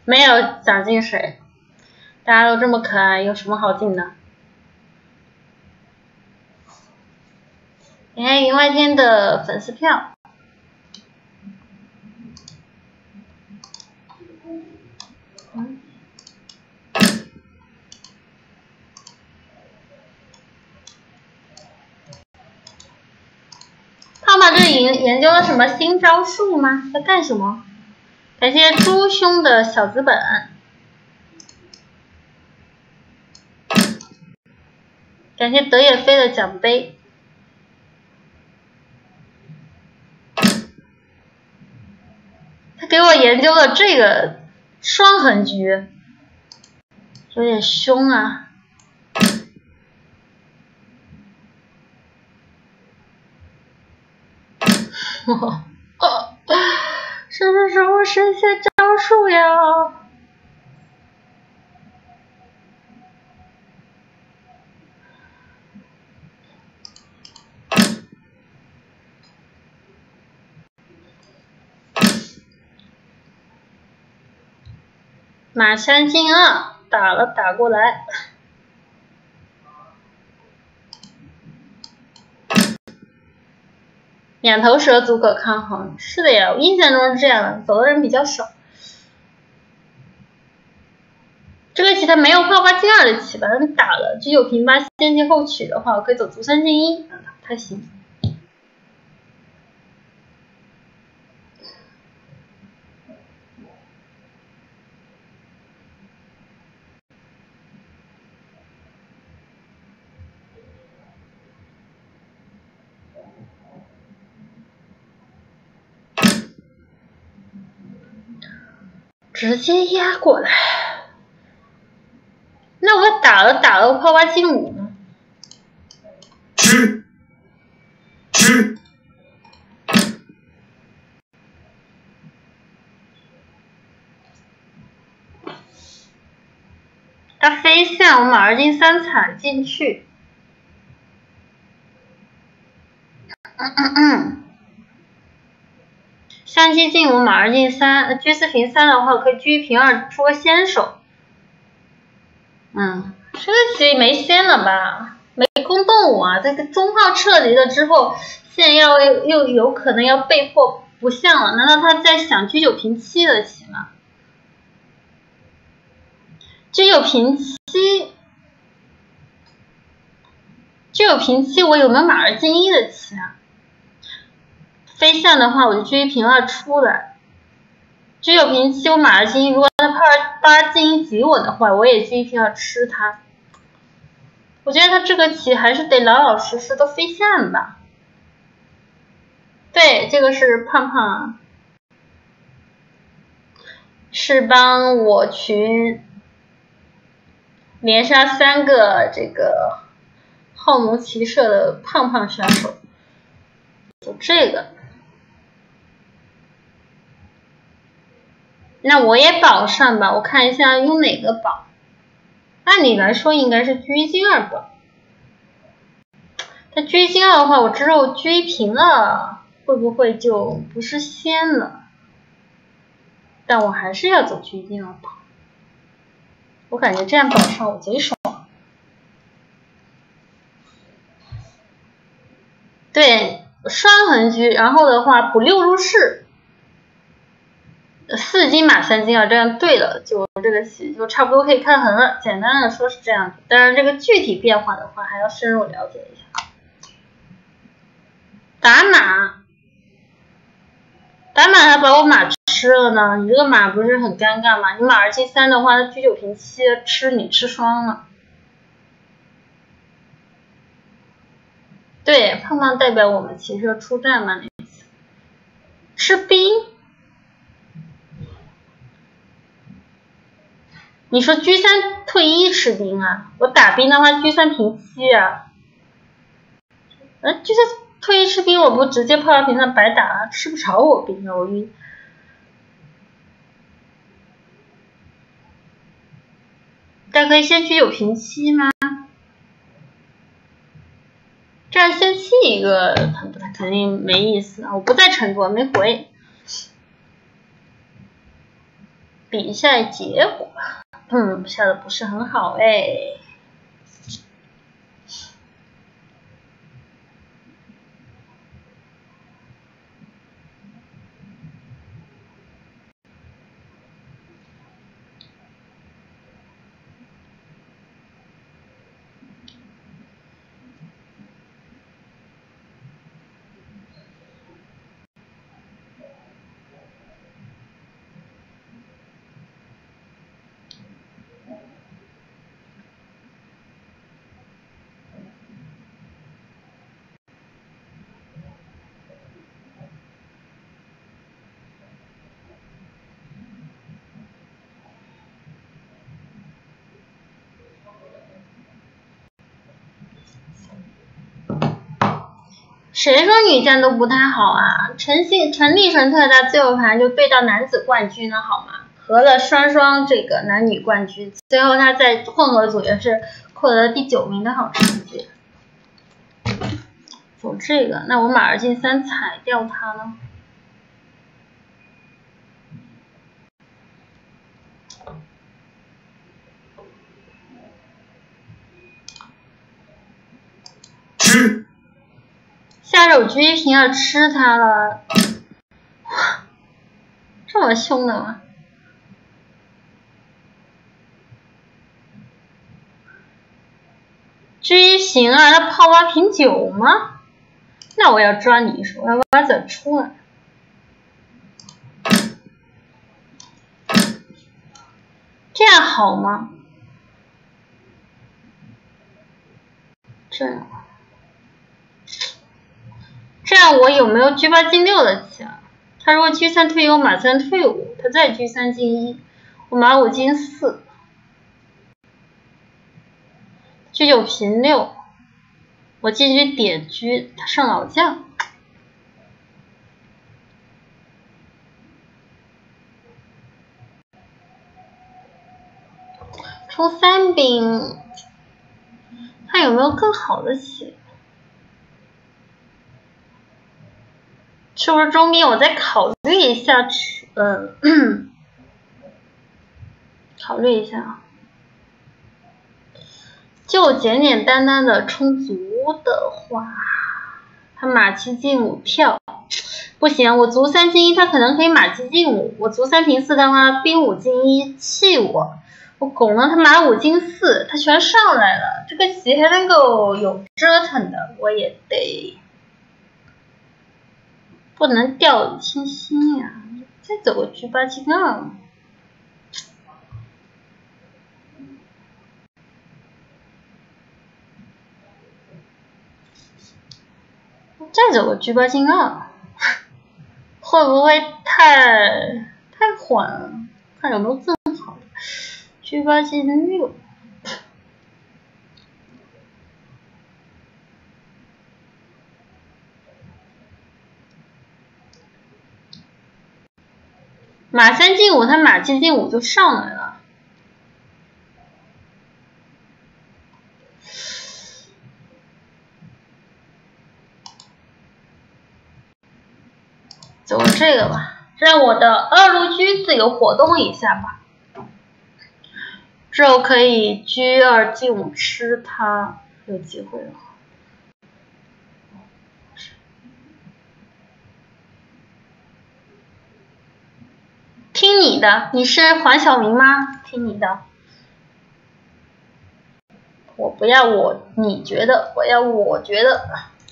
没有想进谁，大家都这么可爱，有什么好进的？你看云外天的粉丝票。胖胖这是研究了什么新招数吗？在干什么？感谢猪兄的小资本，感谢德也飞的奖杯。他给我研究了这个双横局，有点凶啊。什么时候实现招数呀？马山进2打过来。两头蛇足可抗衡，是的呀，我印象中是这样的，走的人比较少。这个棋他没有炮8进2的棋吧？他打了居9平8先进后取的话，我可以走卒3进1，还行。直接压过来，那我打了炮8进5呢？吃。他飞象，我马2进3踩进去。象7进5，马2进3，车4平3的话，我可以车1平2出个先手。这个棋没先了吧？没攻动物啊！这个中炮撤离了之后，现在又有可能要被迫不象了。难道他在想车9平7的棋吗？车9平7，车9平7，我有没有马2进1的棋啊？飞象的话，我就车1平2出来。车9平7，我马2进1，如果他炮8进1挤我的话，我也车1平2吃他。我觉得他这个棋还是得老老实实的飞象吧。对，这个是胖胖，是帮我群连杀3个这个浩奴骑射的胖胖杀手，就这个。那我也保上吧，我看一下用哪个保。按理来说应该是车1进2保。但车1进2的话，我之后车1平了，会不会就不是先了？但我还是要走车1进2保。我感觉这样保上我贼爽。对，双横车，然后的话补6入士，4金马3金2，这样对了，就这个棋就差不多可以看横了。简单的说是这样子，当然这个具体变化的话还要深入了解一下。打马还把我马吃了呢，你这个马不是很尴尬吗？你马2进3的话，车9平7吃你吃双了。对，胖胖代表我们骑射出战嘛，那次吃兵。你说车3退1吃兵啊？我打兵的话，车3平7啊。车3退1吃兵，我不直接炮2平3白打了，吃不着我兵啊，我晕。但可以先车9平7吗？这样先弃一个，肯定没意思啊！我不在成都，没回。 比赛结果，下的不是很好哎。谁说女战都不太好啊？陈立纯特大最后盘就对到男子冠军了好吗？合了双这个男女冠军，最后他在混合组也是获得第9名的好成绩。走这个，那我马儿进3踩掉他呢？下手车一平要吃他了，这么凶的吗？车行啊，他泡8瓶酒吗？那我要抓你一手，我要把子出来。这样好吗？这样我有没有G8进6的棋啊？他如果G3退1，我马3退5，他再G3进1，我马5进4。G9平6，我进去点车，他上老将。冲3兵，看有没有更好的棋？是不是中兵？我再考虑一下去，考虑一下啊。就简单的充足的话，他马7进5跳，不行，我卒3进1，他可能可以马7进5，我卒3平4的话，兵5进1弃我拱了他马5进4，他全上来了，这个棋还能够有折腾的，我也得不能掉以轻心呀，再走个G8进2。再走个G8进2，会不会太缓了？看有没有更好的G8进6。马3进5，他马7进5就上来了。走这个吧，让我的2路车自由活动一下吧。之后可以G2进5吃它，有机会了。听你的，你是黄晓明吗？听你的。我不要你觉得，我要我觉得。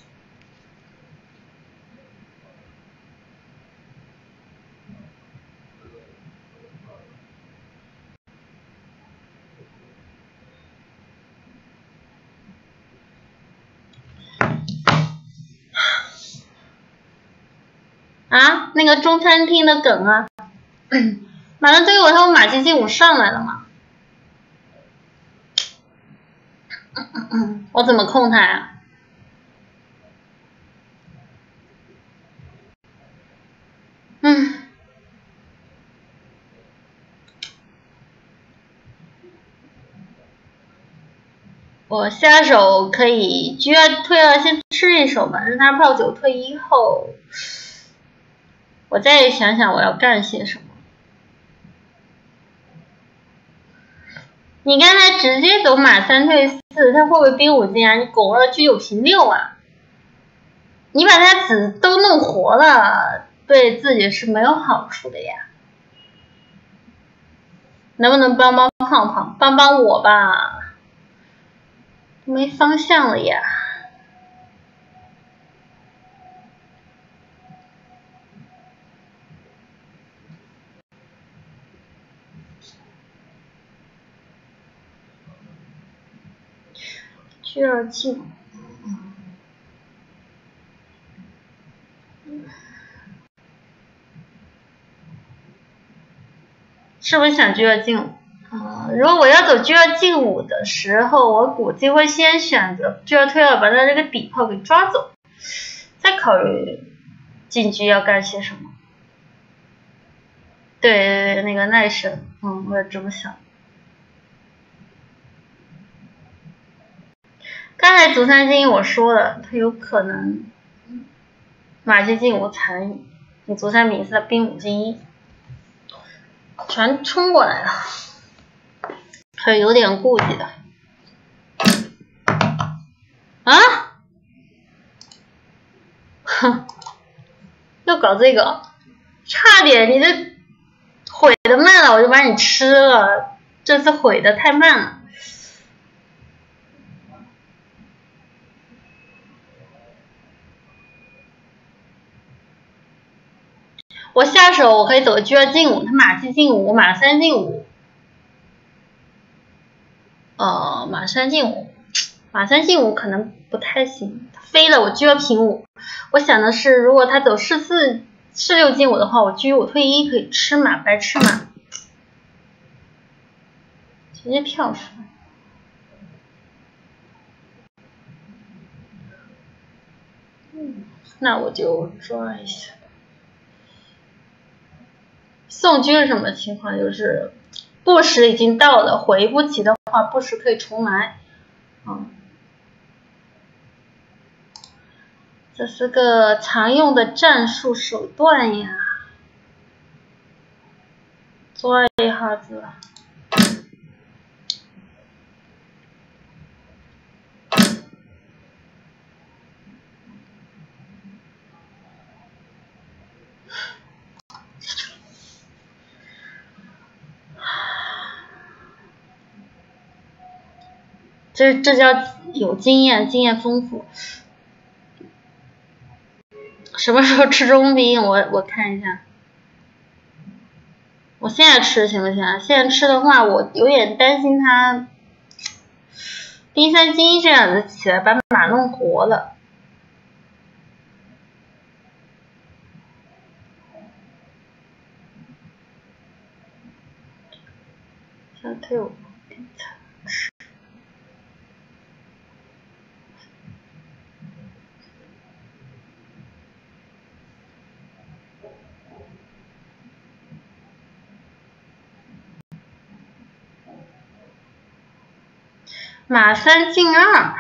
啊，那个中餐厅的梗啊，马上对我他们马7进5上来了嘛，我怎么控他呀？我下手可以G2退2先吃一手吧，让他炮9退1后，我再想想我要干些什么。 你刚才直接走马3退4，他会不会兵5进啊？你拱了车9平6啊！你把他子都弄活了，对自己是没有好处的呀。能不能帮帮胖胖，帮帮我吧？没方向了呀。居2进。是不是想居2进5？如果我要走居2进5的时候，我估计会先选择居2退2，把他这个底炮给抓走，再考虑进局要干些什么。对，那个耐神，我也这么想。刚才卒3进1我说了，他有可能马7进5残余，你卒3比4，他兵5进1，全冲过来了，还有点顾忌的。啊？哼，又搞这个，差点你这毁的慢了，我就把你吃了，这次毁的太慢了。我下手我可以走居2进5，他马7进5，马3进5。马3进5，马3进5可能不太行，他飞了，我居2平5。我想的是，如果他走士6进5的话，我居5退1可以吃马，白吃马，直接跳出来。那我就抓一下。送车是什么情况？就是不时已经到了，回不起的话，不时可以重来。这是个常用的战术手段呀。抓一下子。这叫有经验，经验丰富。什么时候吃中兵？我看一下。我现在吃行不行啊？现在吃的话，我有点担心他兵3进1这样子起来把马弄活了。小退5。马3进2，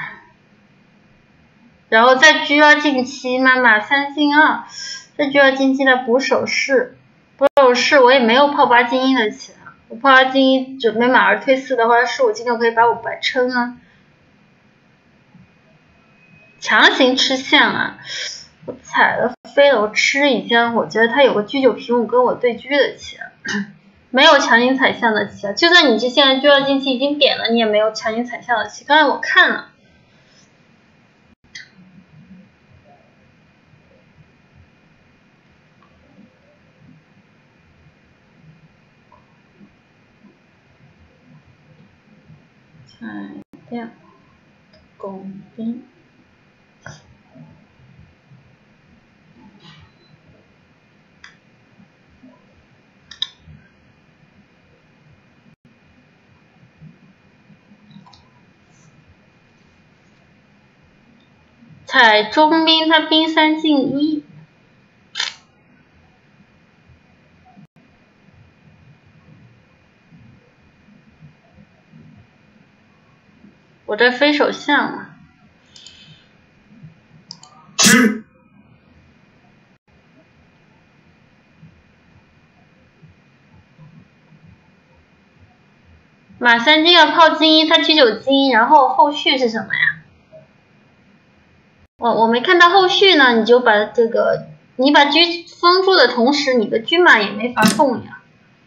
然后再车2进7嘛，马3进2，再车2进7的补手势，补手势我也没有炮8进1的起来，我炮8进1准备马2退4的话，士5进6可以把我白撑啊，强行吃象啊，我踩了飞了，我吃一将，我觉得他有个车9平5跟我对车的起来。没有强行踩象的棋，就算你这现在车2进7已经扁了，你也没有强行踩象的棋。刚才我看了，踩掉拱兵，踩中兵，他兵3进1。我这飞手象嘛， 马三金要炮金一，他车9金一，然后后续是什么呀？我没看到后续呢，你就把这个，你把车封住的同时，你的车马也没法动呀。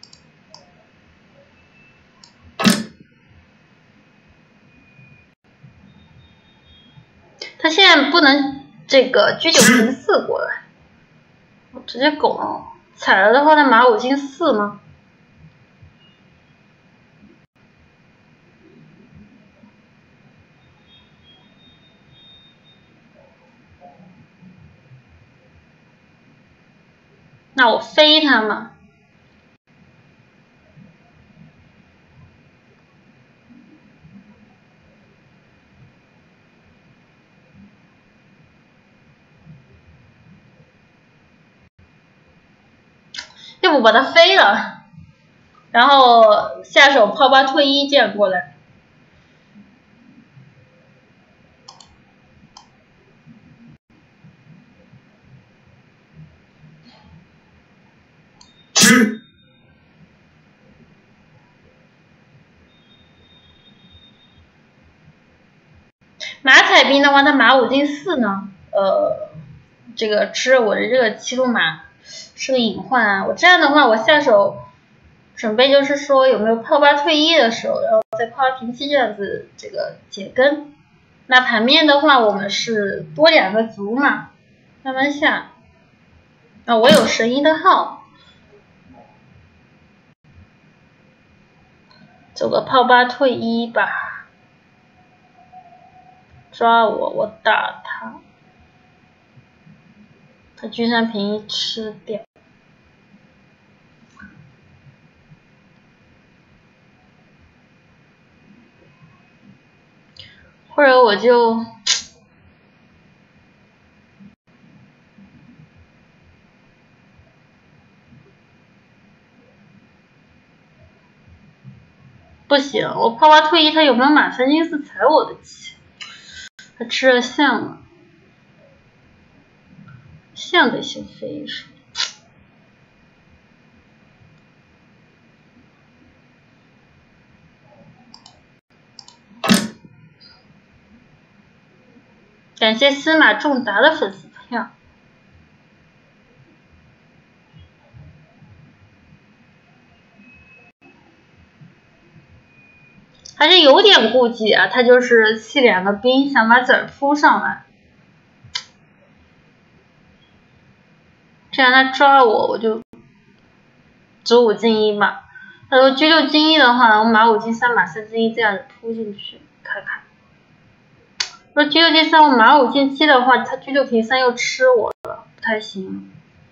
他现在不能这个车9平4过来，我直接拱了，踩了的话，他马5进4吗？那我飞他嘛。要不把他飞了，然后下手炮8退1这样过来。马踩兵的话，他马5进4呢，这个吃我的这个7路马是个隐患啊。我这样的话，我下手准备就是说有没有炮8退1的时候，然后再炮8平7这样子这个解根。那盘面的话，我们是多2个卒嘛，慢慢下。啊，我有神医的号，走个炮8退1吧，抓我打他，他车3平1吃掉。或者我就不行，我炮8退1，他有没有马3进4踩我的棋？他吃了象了，象得先飞一手。感谢司马仲达的粉丝票。还是有点顾忌啊，他就是弃2个兵，想把子儿扑上来，这样他抓我就子5进1吧。他说车6进1的话，我马5进3，马4进1这样扑进去看看。说车6进3，我马5进7的话，他车6平3又吃我了，不太行。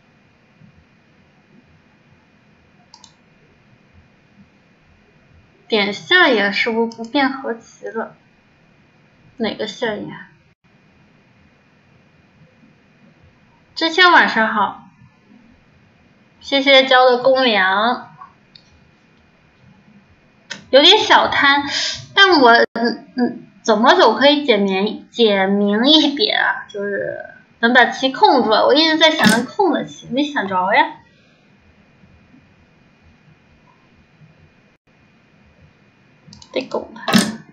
点象眼是不是不变和棋了？哪个象眼？知青晚上好，谢谢交的公粮，有点小贪，但我怎么走可以简明一点啊？就是能把棋控住。我一直在想着控的棋，没想着呀。得拱他。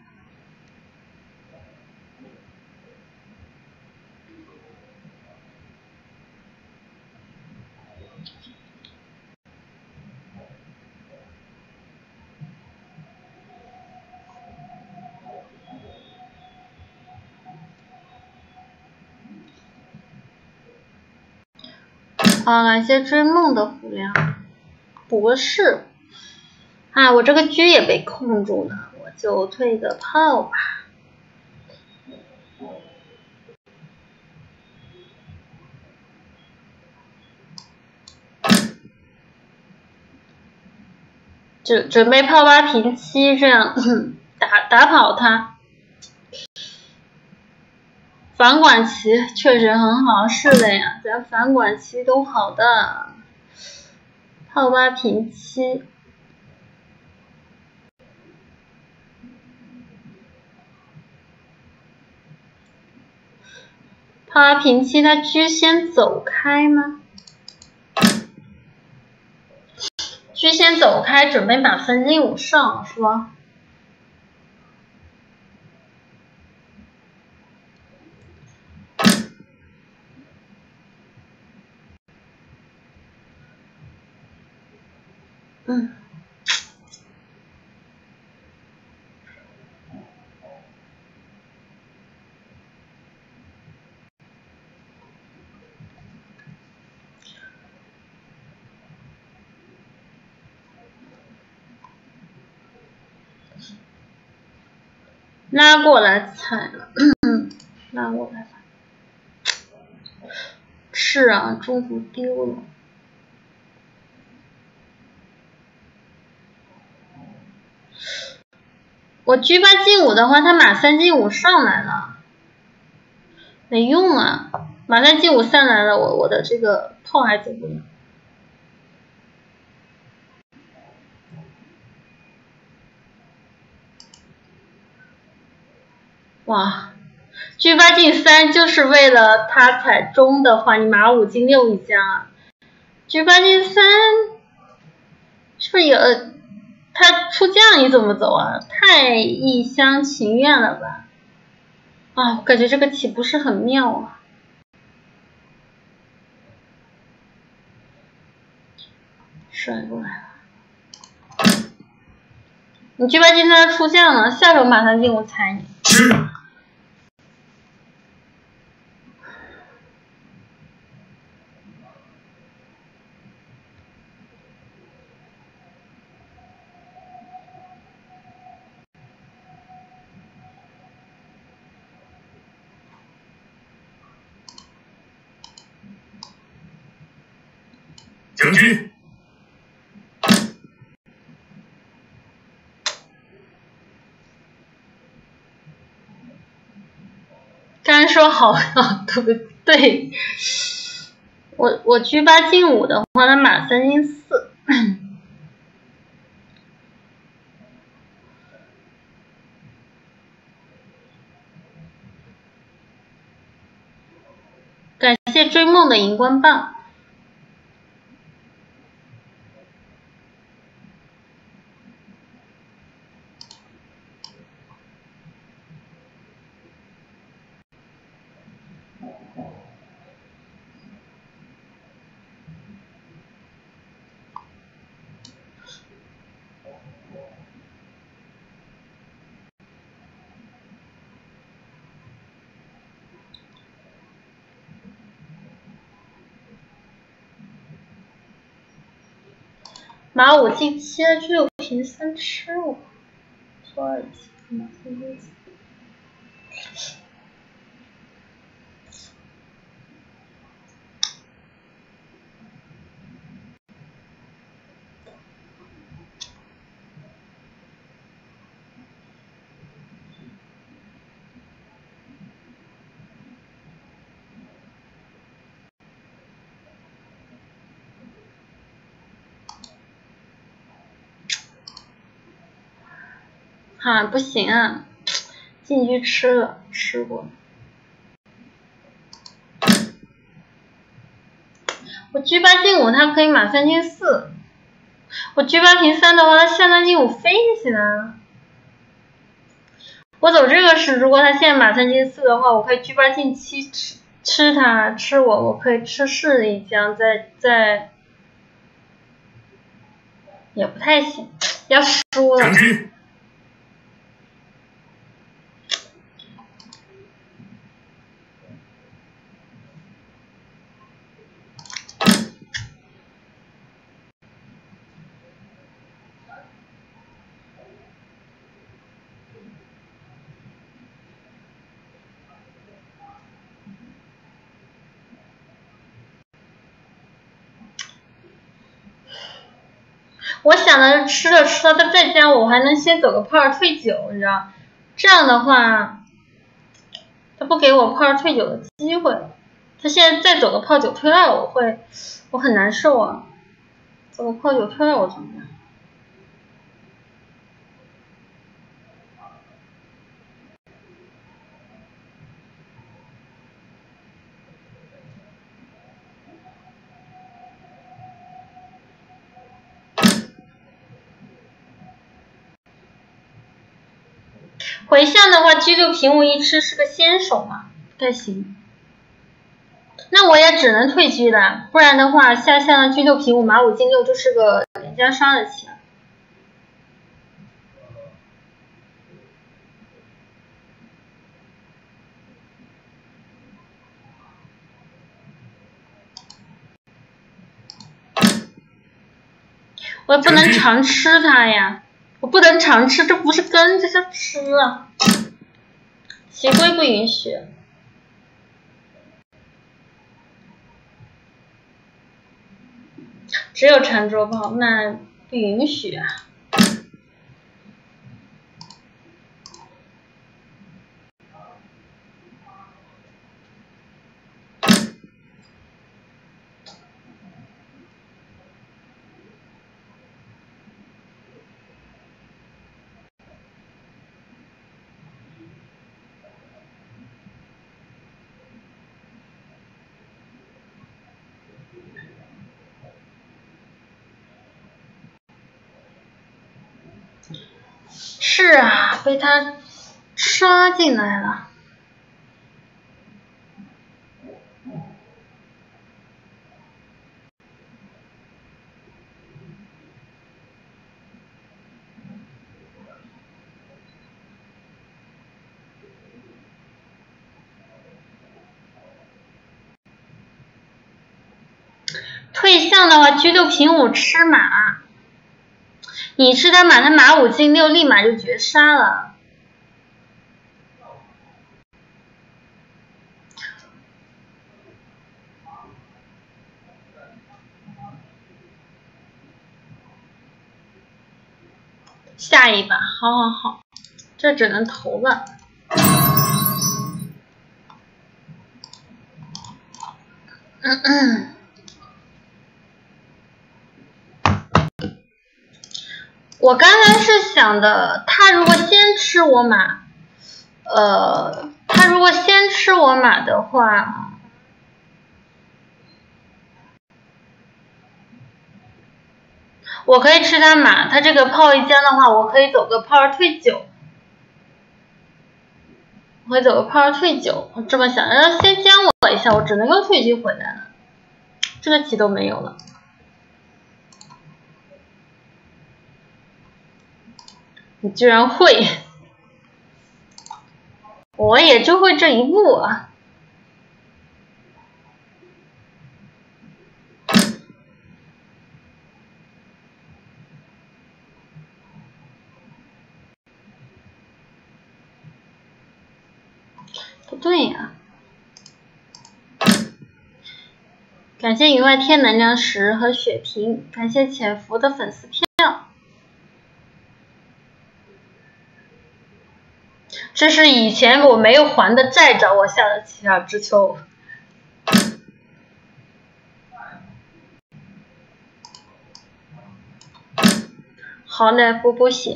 啊，感谢追梦的虎粮，补个士。啊，我这个车也被控住了，我就退个炮吧。准备炮8平7，这样打跑他。反管棋确实很好，是的呀，咱反管棋都好的。炮8平7，炮8平7，他车先走开吗？车先走开，准备马3进5上是吧？ 拉过来踩了，拉过来了。是啊，中途丢了。我车8进5的话，他马3进5上来了，没用啊！马3进5上来了，我的这个炮还走不了。哇，车8进3就是为了他踩中的话，你马5进6一将啊。车8进3是不是有？他出将你怎么走啊？太一厢情愿了吧？啊，我感觉这个棋不是很妙啊。甩过来了。你车8进3出将了，下手马3进5踩你。 将军， 刚说好对不对？我车8进5的话，他马3进4。感谢追梦的荧光棒。马5进7，只有平3吃我，错2棋，马3进4。啊，不行啊，进去吃了，吃过。我车8进5，他可以马3进4。我车8平3的话，他下3进5飞起来了。我走这个是，如果他现在马3进4的话，我可以车8进7吃他，吃我可以吃士一将，再也不太行，要输了。 将军， 我想的是吃了，他再加我还能先走个炮儿退9，你知道？这样的话，他不给我炮儿退9的机会。他现在再走个炮9退2，我很难受啊。走个炮9退2我怎么办？回象的话，G6平5一吃是个先手嘛，不太行。那我也只能退车了，不然的话下象G6平5马5进6就是个连家杀得起来。我也不能常吃它呀，我不能常吃，这不是根，这是吃啊。棋规不允许。只有长桌炮，那不允许啊。是啊，被他杀进来了。退象的话，车6平5吃马，你吃他马，他马5进6，立马就绝杀了。下一把，好，这只能投了。我刚才是想的，他如果先吃我马，的话，我可以吃他马，他这个炮一将的话，我可以走个炮儿退9。我会走个炮儿退9，我这么想，然后先将我一下，我只能够退车回来了，这个棋都没有了。你居然会，我也就会这一步啊。不对呀。感谢云外天能量石和雪萍，感谢潜伏的粉丝票。这是以前我没有还的债找我下的7二之秋。好嘞，补血。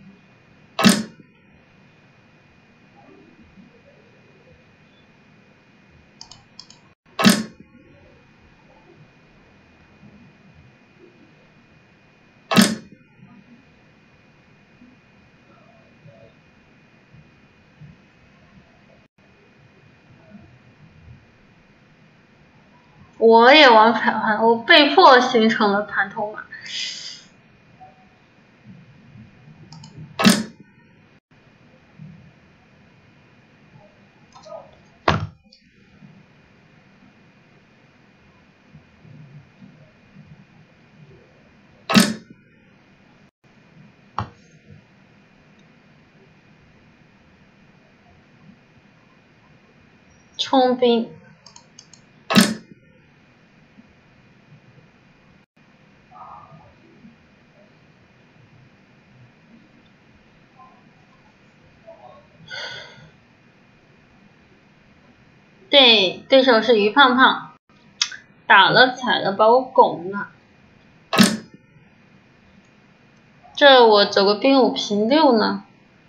我也玩盘，我被迫形成了盘头马。冲兵。对手是于胖胖，打了踩了把我拱了。这我走个兵5平6呢。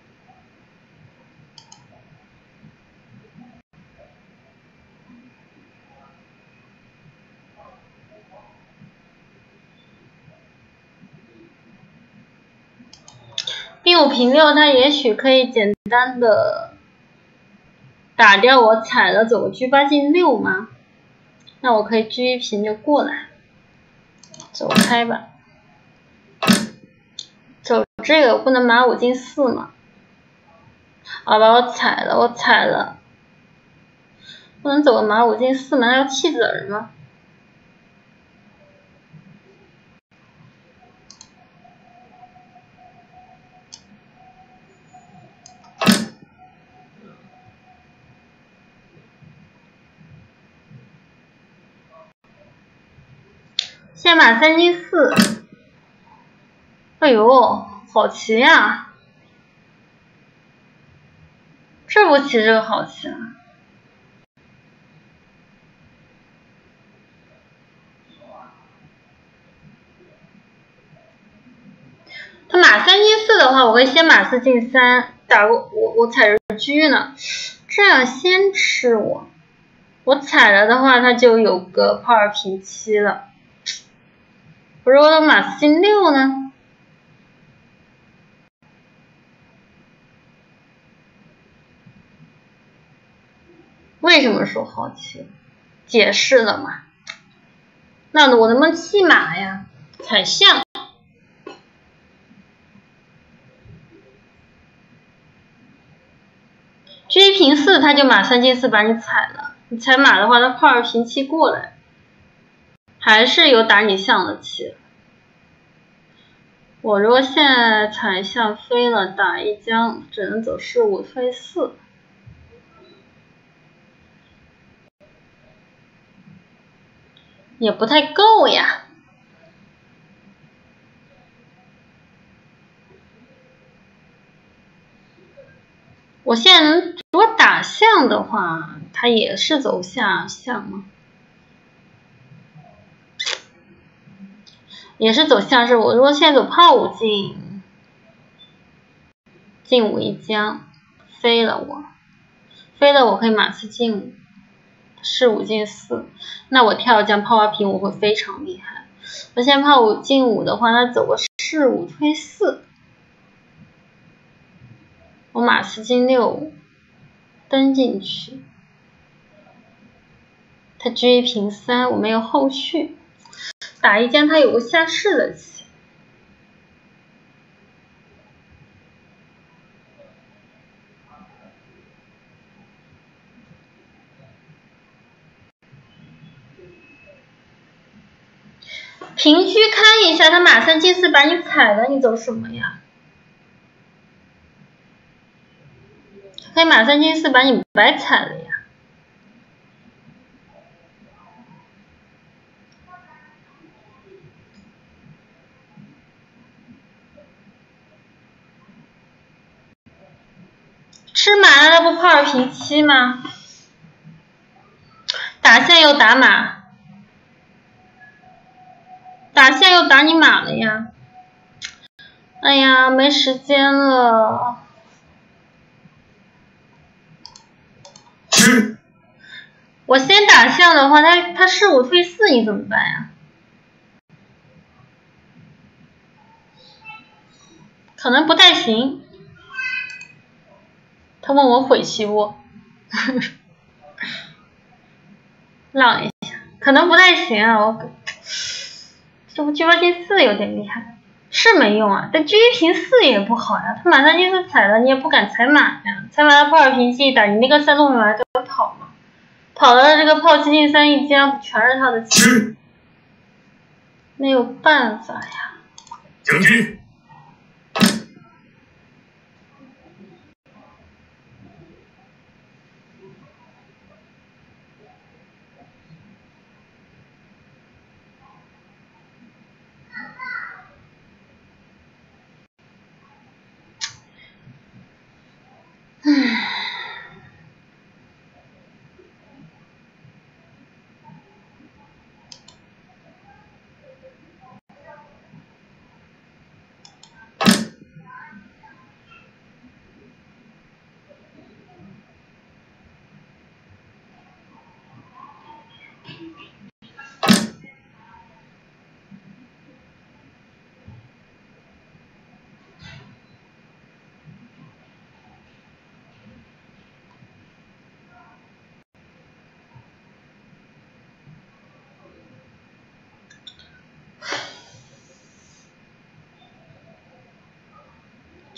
兵5平6，他也许可以简单的打掉我踩了，走个车8进6吗？那我可以车1平就过来，走开吧。 这个不能马5进4吗？好吧，我踩了，不能走个马5进4吗？那要弃子儿吗？现马3进4，哎呦，好棋呀！这步棋这个好棋啊！他马3进4的话，我会先马4进3，打个我踩着车呢，这样先吃我踩了的话，他就有个炮2平7了。如果马4进6呢？为什么说好棋？解释了嘛？那我能不能弃马呀？踩象。车平4，他就马3进4把你踩了。你踩马的话，他炮2平7过来，还是有打你象的棋。我如果现在踩象飞了，打一将，只能走士5退4。也不太够呀。我现在如果打象的话，它也是走下象吗？也是走下士。我如果现在走炮5进5一将，飞了我可以马4进5，士5进4，那我跳将炮8平5会非常厉害。我现在炮5进5的话，他走个士5退4，我马4进6登进去，他车平3，我没有后续，打一将他有个下士的棋。平车看一下，他马3进4把你踩了，你走什么呀？可以马3进4把你白踩了呀。吃马了，那不炮2平7吗？打象又打马，打象又打你马了呀。哎呀，没时间了。我先打象的话，他士5退4，你怎么办呀？可能不太行。他问我悔棋不？让一下，可能不太行啊。这不车8进4有点厉害，是没用啊。但车平4也不好呀，他马3进4踩了，你也不敢踩马呀。踩马他炮2平7打，你那个3路马就跑嘛。跑了这个炮7进3一将，全是他的棋，没有办法呀。 将军。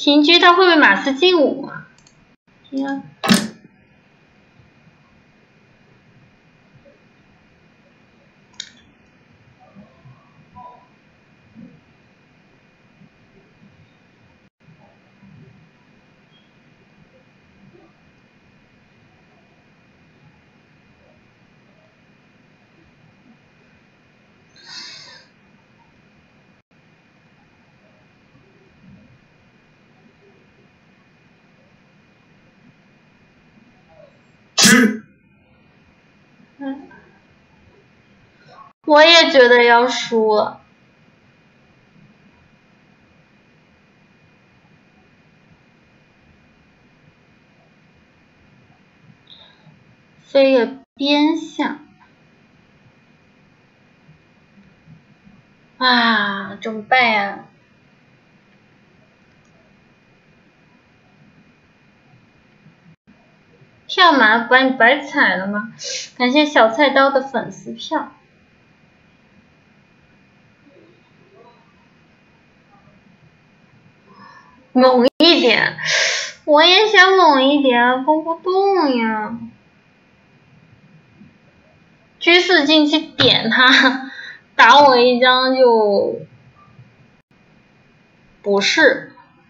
平车他会不会马四进5啊？平啊。我也觉得要输了。飞个边象。啊，怎么办呀？跳马把你白踩了吗？感谢小菜刀的粉丝票。猛一点，我也想猛一点，攻不动呀。车4进去点他，打我一张就不是。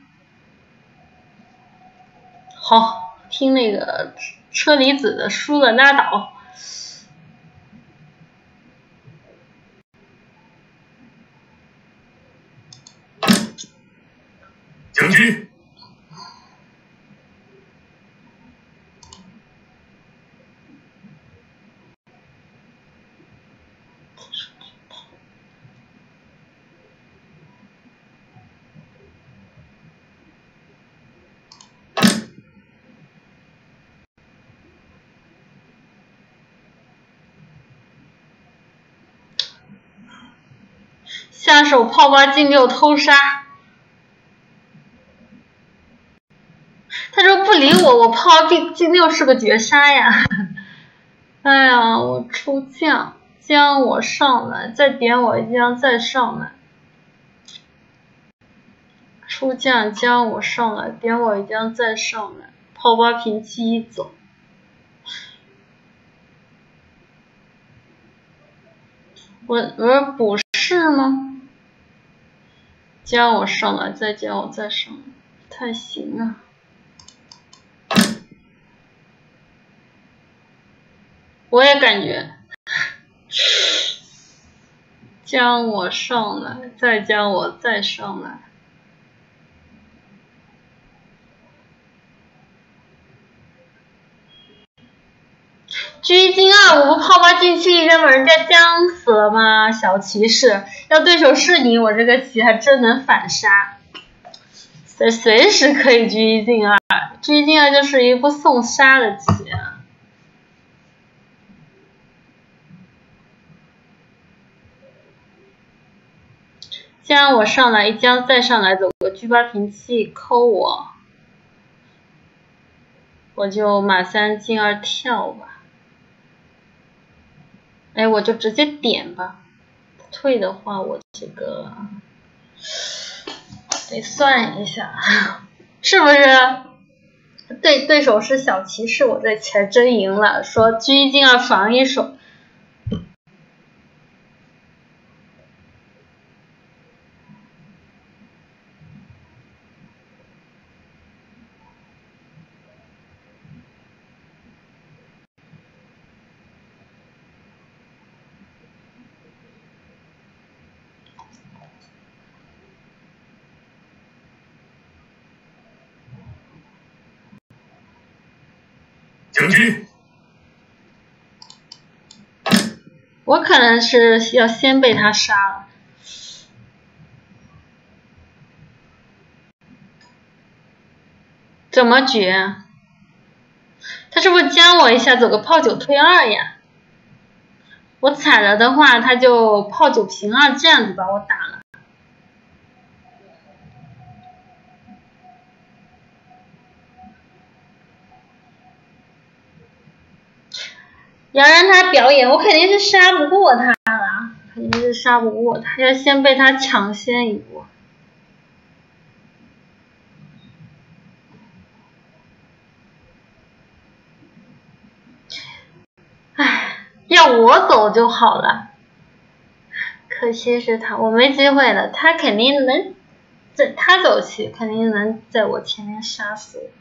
好，听那个车厘子的，输了拉倒。 将军。 下手炮8进6偷杀，他说不理我，我炮进6是个绝杀呀！哎呀，我出将，将我上来，再点我一将再上来，出将将我上来，点我一将再上来，炮8平7一走。我说不是吗？将我上来，再将我再上来，不太行啊。我也感觉，将我上来，再将我再上来。车进2，我不炮8进7一人把人家将死了吗？小骑士，要对手是你，我这个棋还真能反杀，随时可以车进2，车进2就是一步送杀的棋啊。将我上来，一将再上来，走个车8平7扣我，我就马3进2跳吧。哎，我就直接点吧。退的话，我这个得算一下，是不是？对手是小骑士，我这棋真赢了。说车进2防一手。 将军。 我可能是要先被他杀了。怎么绝？他是不是将我一下走个炮9退2呀？我踩了的话，他就炮9平2这样子把我打了。要让他表演，我肯定是杀不过他了，肯定是杀不过他，要先被他抢先一步。 要我走就好了。可惜是他，我没机会了。他肯定能，他走起肯定能在我前面杀死我。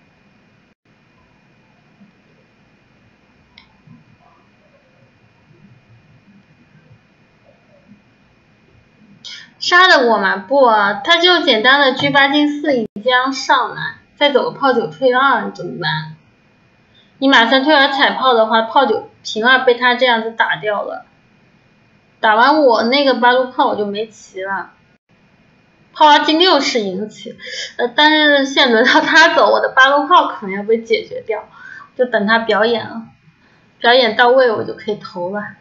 杀得我吗？不啊，他就简单的车8进4一将上来，再走个炮9退2怎么办？你马3退2踩炮的话，炮9平2被他这样子打掉了。打完我那个8路炮我就没棋了。炮2进6是赢棋，但是现轮到他走，我的8路炮可能要被解决掉，就等他表演了，表演到位我就可以投了。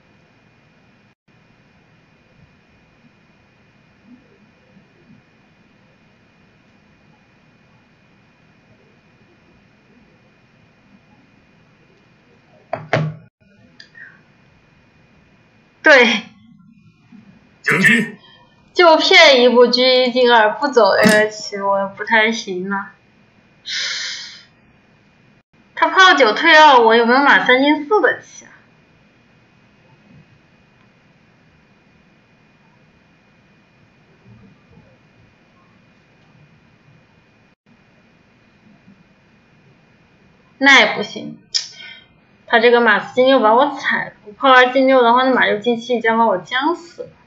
对， 将军， 就骗一步车1进2，不走这个棋我不太行了。他炮9退2，我有没有马3进4的棋啊？那也不行，他这个马4进6把我踩了，我炮2进6的话，那马6进7将把我将死了。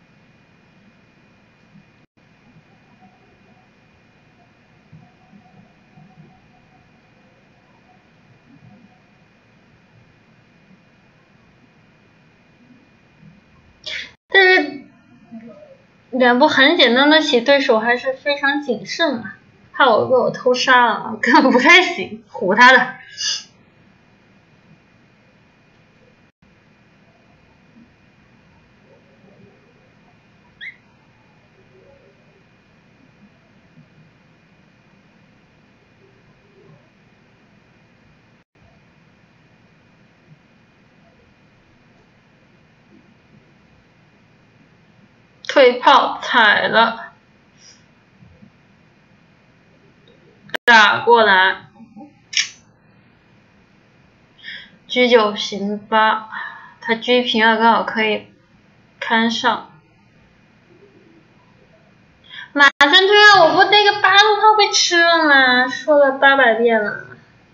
但是两步很简单的棋，对手还是非常谨慎啊，怕我被我偷杀了，根本不太行，唬他的。退炮踩了，打过来，车9平8，他车平2刚好可以看上。马3退2，我不那个8路炮被吃了吗？说了800遍了。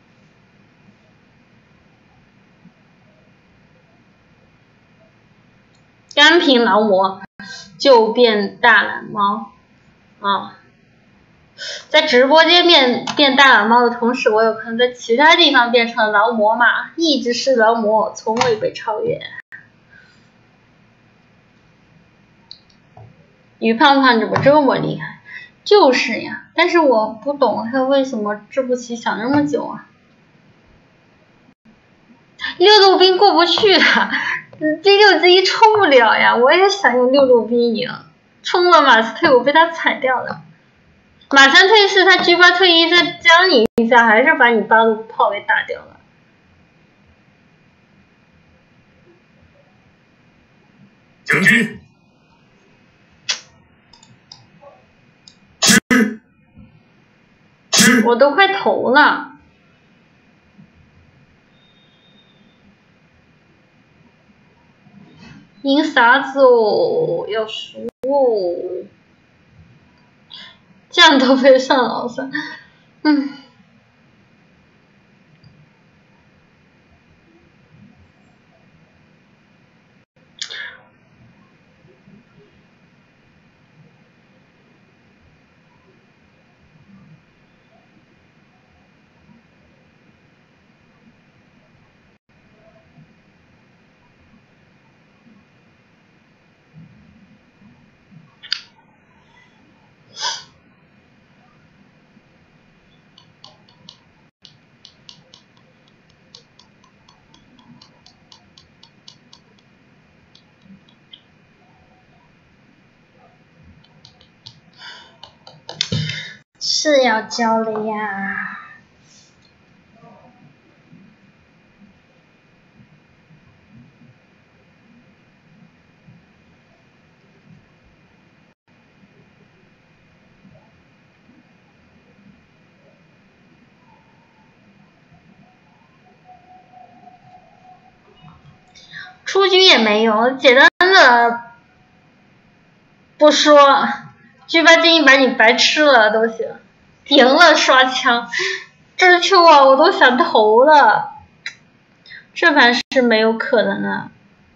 单凭狼魔就变大蓝猫啊！在直播间变大蓝猫的同时，我有可能在其他地方变成了狼魔嘛？一直是狼魔，从未被超越。于胖胖怎么这么厉害？就是呀，但是我不懂他为什么这步棋想那么久啊？6路兵过不去啊，G6 G1冲不了呀！我也想用6路兵赢，冲了马4退5被他踩掉了。马3退4，他车8退1再将你一下，还是把你8路炮给打掉了。 将军， 我都快投了。赢啥子哦？要输哦！这样都被上老三，是要交的呀。 出局也没用，简单的不说，局8进1把你白吃了都行，赢了刷枪，这球啊我都想投了，这盘是没有可能的。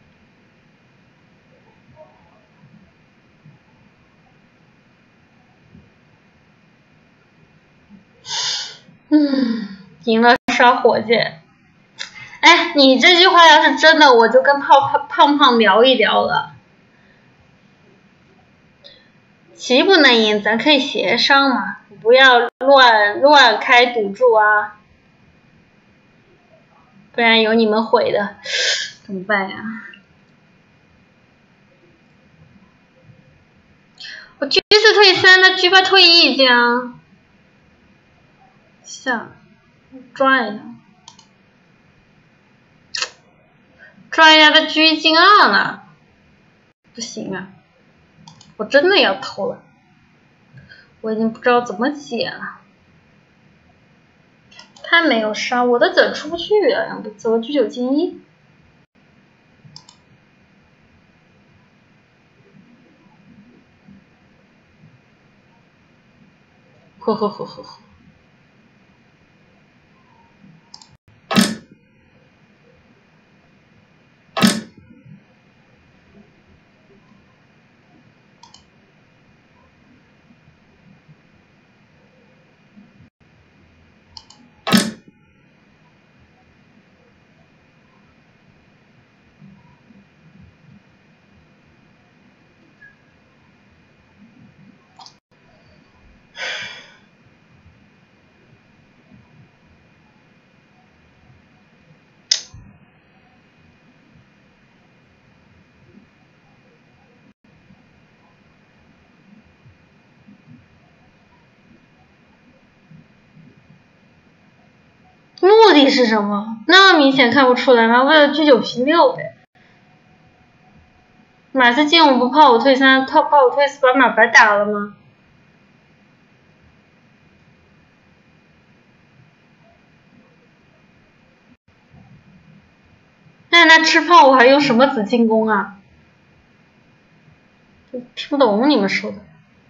赢了刷火箭。哎，你这句话要是真的，我就跟胖胖聊一聊了。棋不能赢，咱可以协商嘛，不要乱开赌注啊，不然有你们毁的，怎么办呀？我车4退3，他车8退1，这样，下抓一下，抓一下他车进2了，不行啊，我真的要投了，我已经不知道怎么解了。他没有杀，我的子出不去啊，走车9进1。呵呵呵呵呵。目的是什么？那么明显看不出来吗？为了车9平6呗。马4进5不炮5退3，炮5退4把马白打了吗？那他吃炮我还用什么子进攻啊？听不懂你们说的。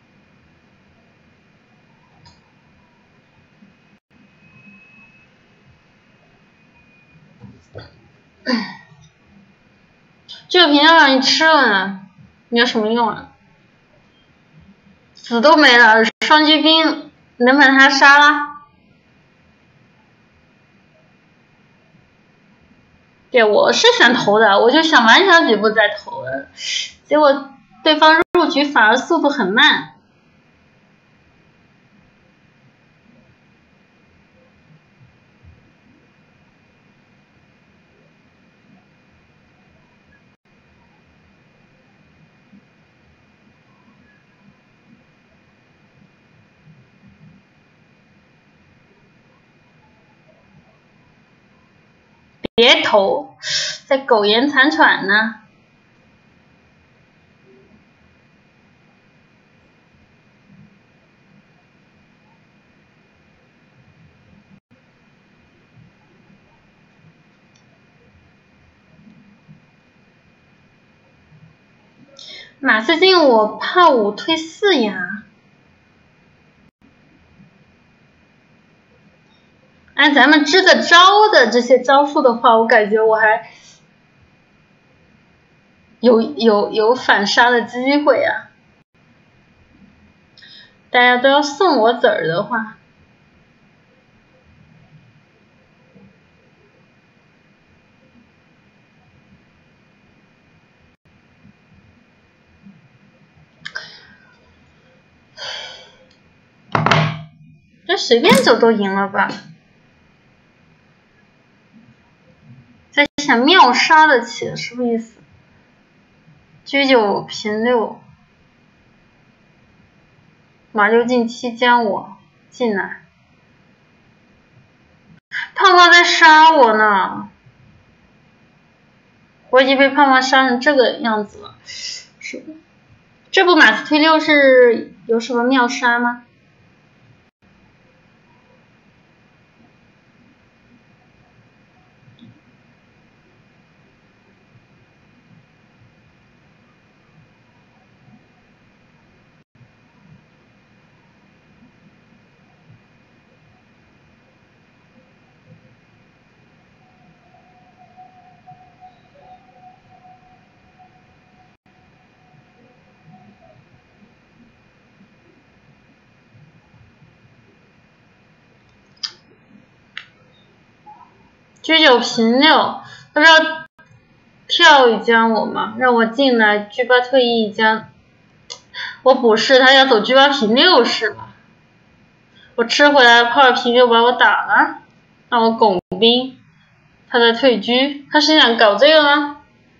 这个平要让你吃了呢，你有什么用啊？子都没了，双车兵能把他杀了？对，我是想投的，我就想完小几步再投的，结果对方入局反而速度很慢。别投，在苟延残喘呢。马4进5炮5退4呀。按咱们支的招的这些招数的话，我感觉我还有反杀的机会啊！大家都要送我子儿的话，这随便走都赢了吧？在想秒杀的棋什么意思？车9平6，马6进7将我进来，胖胖在杀我呢，我已经被胖胖杀成这个样子了。是，这步马4退6是有什么妙杀吗？ 车9平6，他说跳一将我吗？让我进来，车8退役一将。我补士，他要走车8平6是吧？我吃回来炮2平6把我打了，让我拱兵，他在退车，他是想搞这个吗？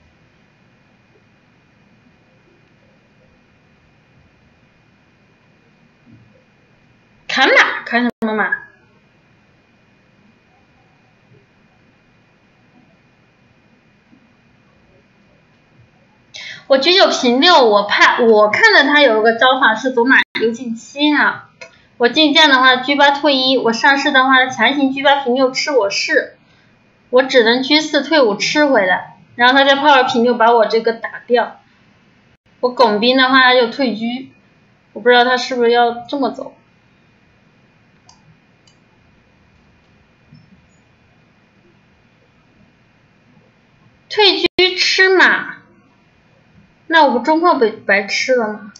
砍马，砍什么马？我车9平6，我看到他有一个招法是走马6进7啊。我进将的话，车8退1，我上士的话强行车8平6吃我士，我只能车4退5吃回来，然后他再炮2平6把我这个打掉。我拱兵的话他就退车，我不知道他是不是要这么走。退车吃马，那我不中炮白吃了吗？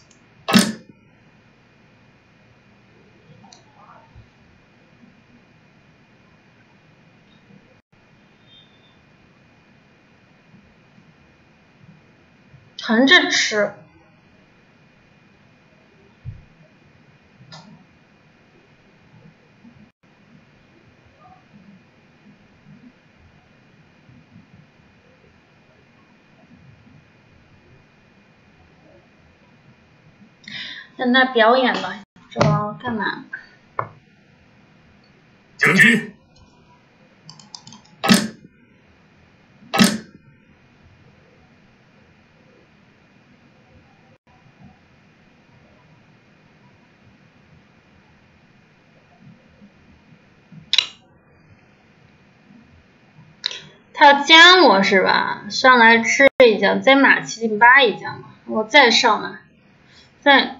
横着吃。让他表演吧，这干嘛？ 将军。 他要将我是吧？上来吃一将，再马7进8一将嘛，我再上来，再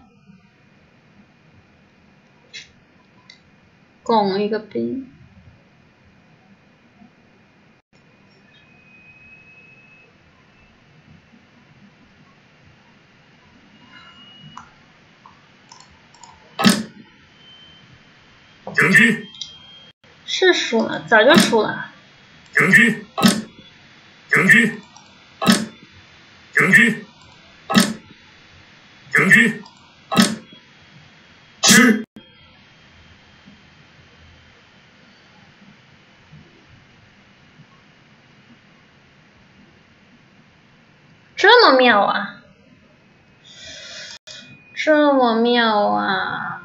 拱一个兵。 将军。 是输了，早就输了。 将军。将军。将军。将军。吃。 这么妙啊！这么妙啊！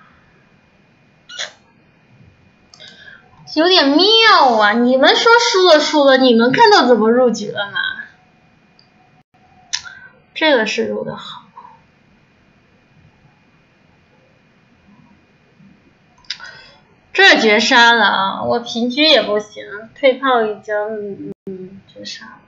有点妙啊！你们说输了，你们看到怎么入局了吗？这个是入的好。这绝杀了啊！我平车也不行，退炮一将，绝杀了。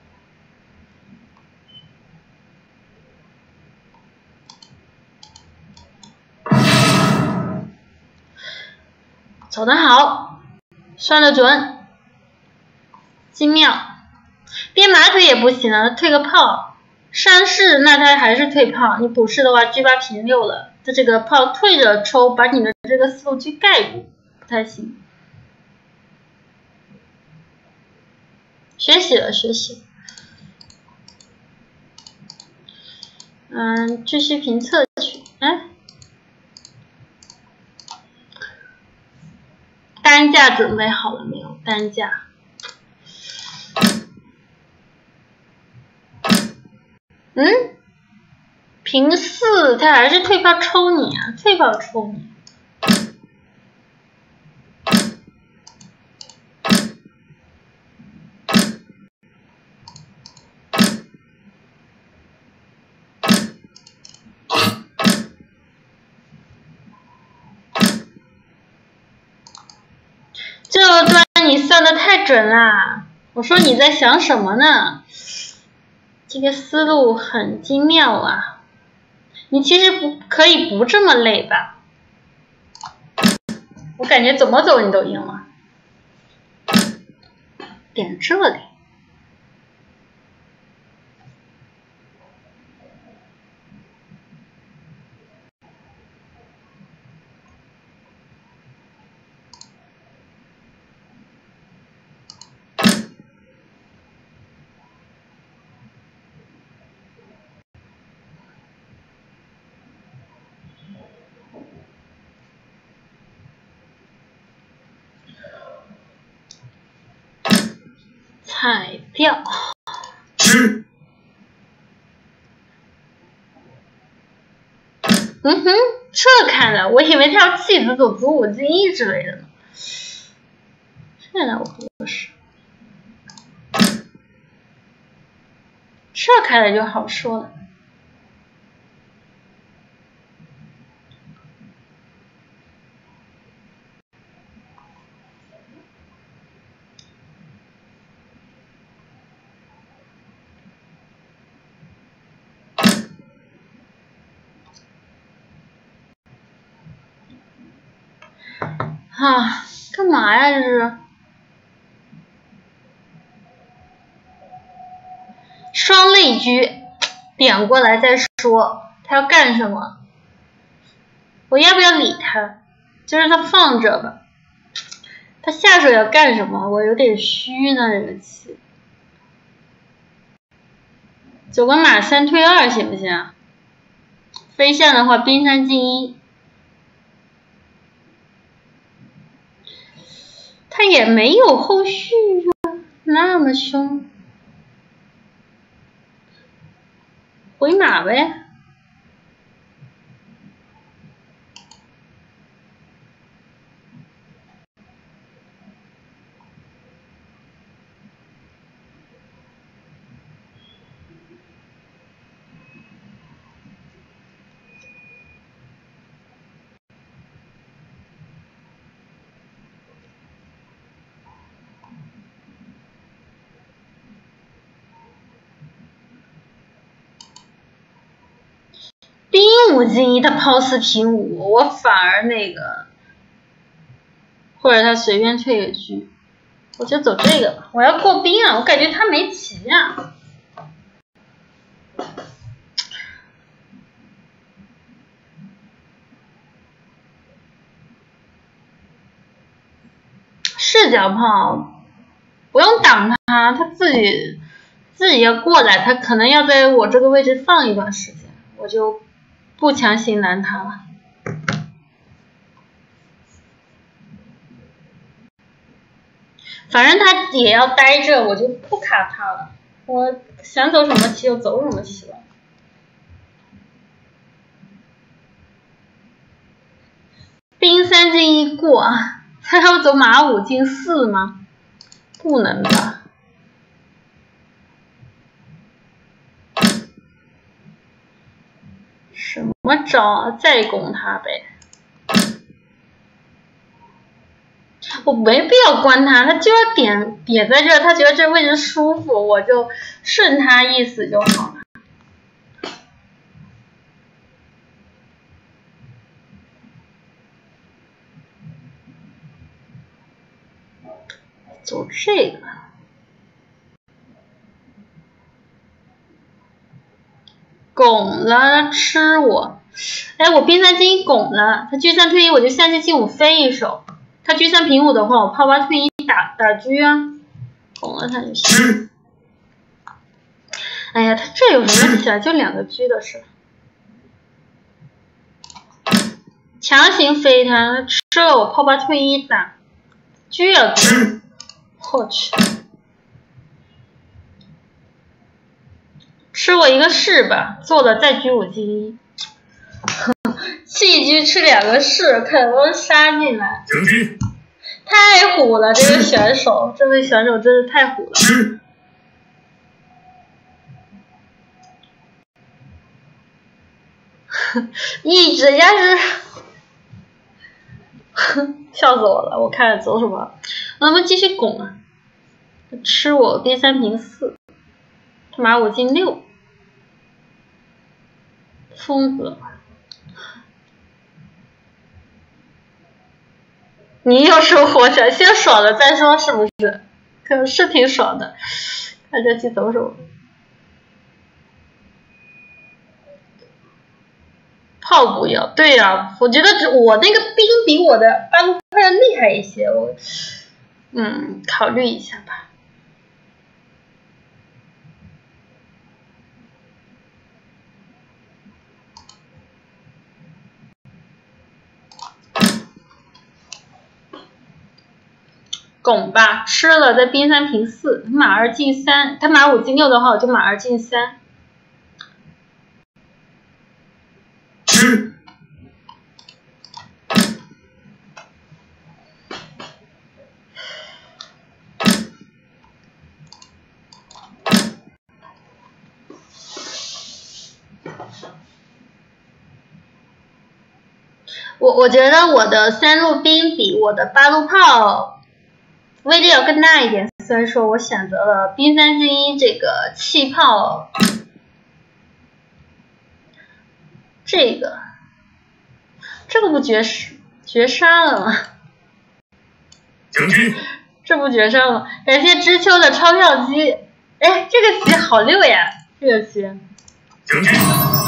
走得好，算得准，精妙。边马腿也不行了，退个炮。上士那他还是退炮，你补士的话车8平6了，他这个炮退着抽，把你的这个思路去盖住，不太行。学习了，学习。继续评测去。担架准备好了没有？担架。平4，他还是退炮抽你啊！退炮抽你。这段你算得太准啦！我说你在想什么呢？这个思路很精妙啊！你其实可以不这么累吧？我感觉怎么走你都赢了。点这里。 彩票。 吃。 嗯哼，这看的，我以为他要弃子走子午进一之类的呢。这哪不是？这开了就好说了。啊，干嘛呀这是？双类狙，点过来再说，他要干什么？我要不要理他？就让他放着吧。他下手要干什么？我有点虚呢，这个棋。走个马3退2行不行？飞象的话，兵3进1。他也没有后续啊，那么凶。回马呗。兵5进1，他抛4平5，我反而那个，或者他随便退个车，我就走这个吧。我要过兵啊，我感觉他没棋啊。视角炮，不用挡他，他自己要过来，他可能要在我这个位置放一段时间，我就不强行拦他了。反正他也要待着，我就不卡他了。我想走什么棋就走什么棋了。兵3进1过，他要走马5进4吗？不能吧。什么招啊？再攻他呗。我没必要关他，他就要点在这儿，他觉得这位置舒服，我就顺他意思就好了。走这个，拱了吃我。哎，我兵3进1拱了，他车3退1，我就下车进5飞一手。他车3平5的话，我炮8退1打车啊，拱了他就行。哎呀，他这有什么问题啊？就2个车的事。强行飞他，吃了我炮8退1打，车要走。我去，吃我一个士吧，做了再车5进1。弃车吃2个士，可能杀进来。太虎了，这位选手真是太虎了。一直要是笑死我了，我看着走什么？我们继续拱啊！吃我兵3平4，他马5进6，疯子！你又收获起来，先爽了再说，是不是？可是挺爽的，看这棋走什么？炮不要，对呀，我觉得我那个兵比我的班快要厉害一些，我考虑一下吧。 拱吧，吃了再兵3平4，马2进3，他马5进6的话，我就马2进3。 吃。 我觉得我的3路兵比我的8路炮威力要更大一点，虽然说我选择了兵3进1这个气炮，这个不绝杀了吗？ 将军， 这不绝杀了吗？感谢知秋的钞票机，哎，这个棋好溜呀，这个棋。 将军，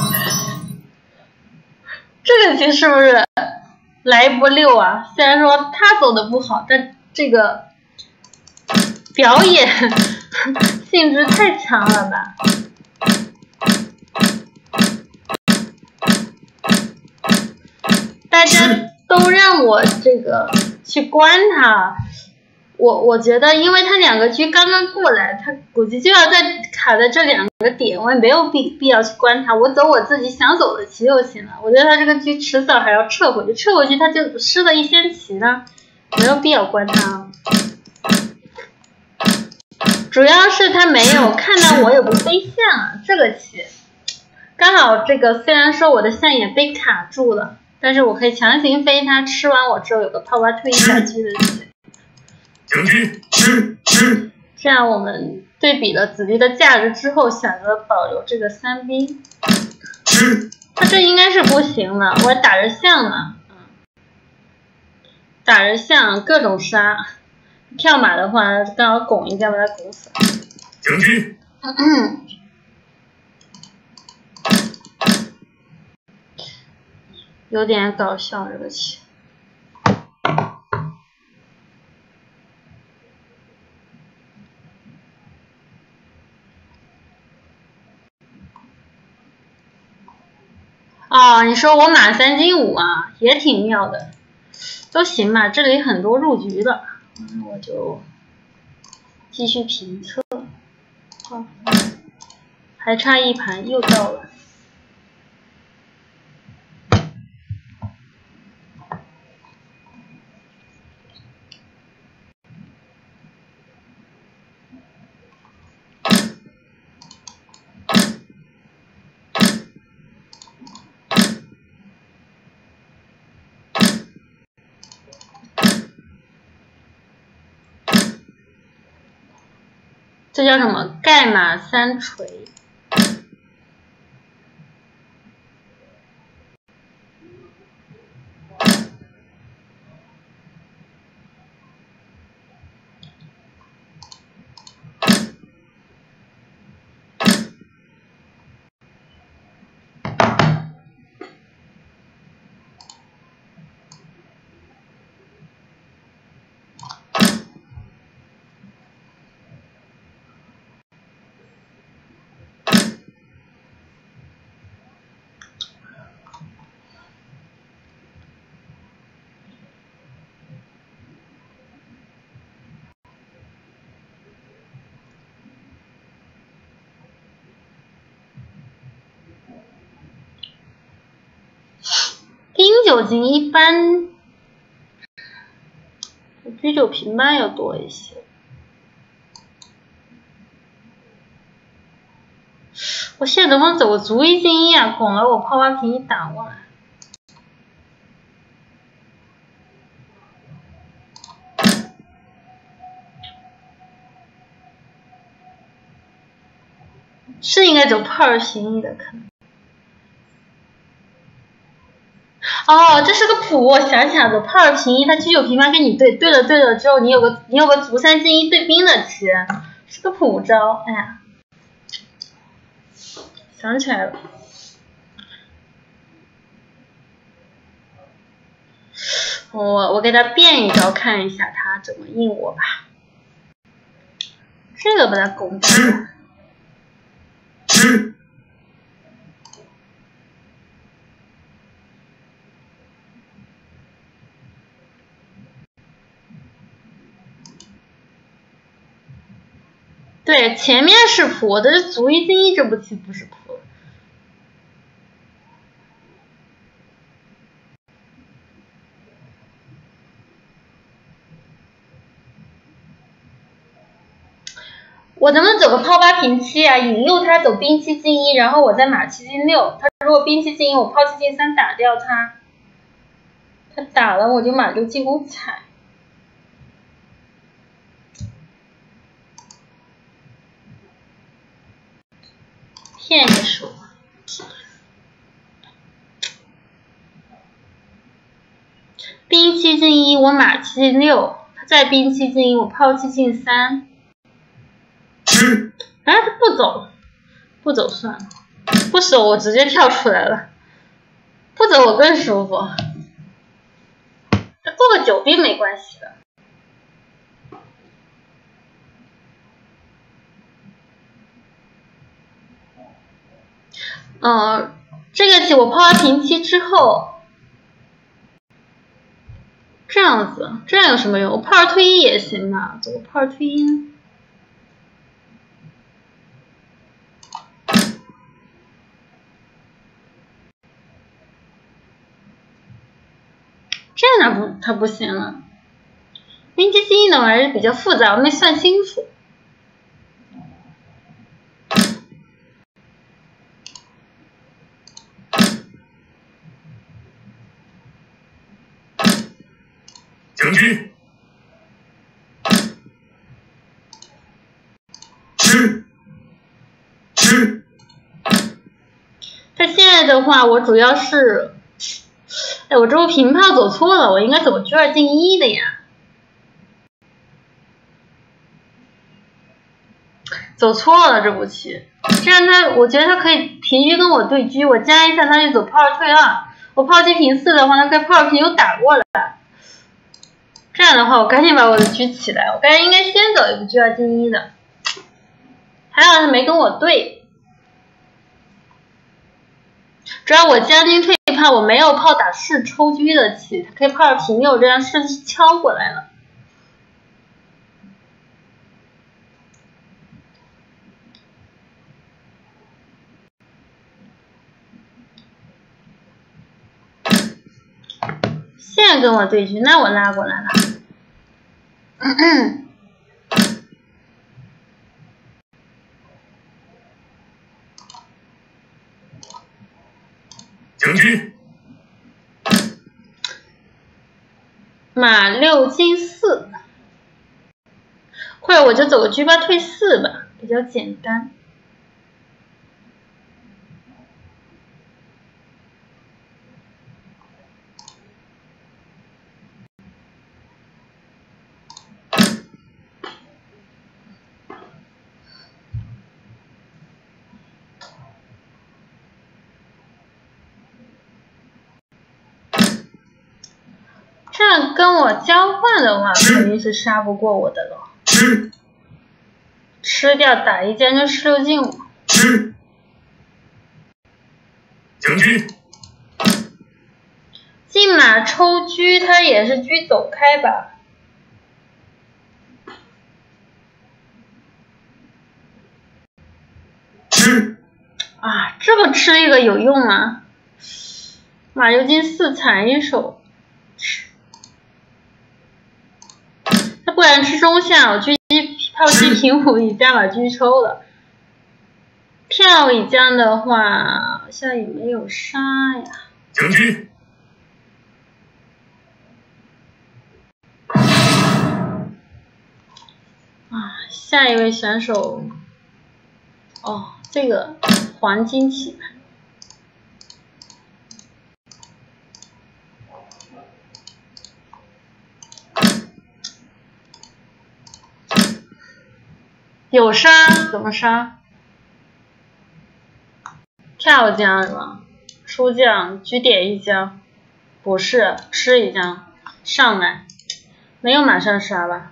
这个棋是不是来一波溜啊？虽然说他走的不好，但这个表演性质太强了吧？大家都让我这个去关他，我觉得，因为他2个车刚刚过来，他估计就要在卡在这2个点，我也没有必要去关他，我走我自己想走的棋就行了。我觉得他这个车迟早还要撤回去，撤回去他就失了一先棋了，没有必要关他。主要是他没有看到我有个飞象啊，这个棋刚好这个虽然说我的象也被卡住了，但是我可以强行飞他，吃完我之后有个炮8推下去的棋。 将军，吃。 这样我们对比了子弟的价值之后，选择保留这个3兵。他这应该是不行了，我打着象呢，打着象各种杀，跳马的话刚好拱一下把他拱死。 将军， 有点搞笑这个棋。哦，你说我马3进5啊，也挺妙的，都行吧。这里很多入局的，我就继续评测。好，还差1盘，又到了。这叫什么？盖马3锤。丁9进一般，居9平8要多一些。我现在能不能走个卒1进1啊？拱了我炮8平1打过来。是应该走炮2平1的可能。哦，这是个谱，我想起来了，炮2平1，他居9平8跟你对了之后，你有个卒3进1对兵的棋，是个谱招。哎呀，想起来了，我给他变一招，看一下他怎么应我吧。这个把他拱掉了。 对，前面是普，我的足一进一这步棋不是普。我能不能走个炮8平7啊？引诱他走兵7进1，然后我再马7进6。他如果兵7进1，我炮7进3打掉他。他打了我就马6进5踩。骗你说。兵7进1，我马7进6。他再兵7进1，我炮7进3。哎，他不走，不走算了，不守我直接跳出来了，不走我更舒服。他过个9兵没关系的。这个棋我炮8平7之后，这样子，这样有什么用？我炮2退1也行吧，走个炮2退1。这样他不行了。兵7进1的还是比较复杂，我没算清楚。 将军，吃。 他现在的话，我主要是，哎，我这步平炮走错了，我应该走车2进1的呀。走错了这步棋，这样我觉得他可以平车跟我对车，我加一下他就走炮2退2，我炮7平4的话，他可以炮2平又打过来。这样的话，我赶紧把我的车起来，我刚才应该先走一步车2进1的，还好他没跟我对。主要我将军退炮，我没有炮打士抽车的棋，他可以炮2平6，这样士敲过来了。现在跟我对车，那我拉过来了。 将军， 马6进4，或者我就走个车8退4吧，比较简单。这样跟我交换的话，肯定是杀不过我的了。吃掉打一将就16进5。 将军， 进马抽车，他也是车走开吧。啊，这么吃一个有用吗？马6进4踩一手。他不然吃中下，我炮7平5一将把车抽了。跳一将的话，好像也没有杀呀。 将军， 下一位选手，这个黄金棋盘。有杀？怎么杀？跳将是吧？出将，车点一将，不是吃一将，上来，没有马上杀吧？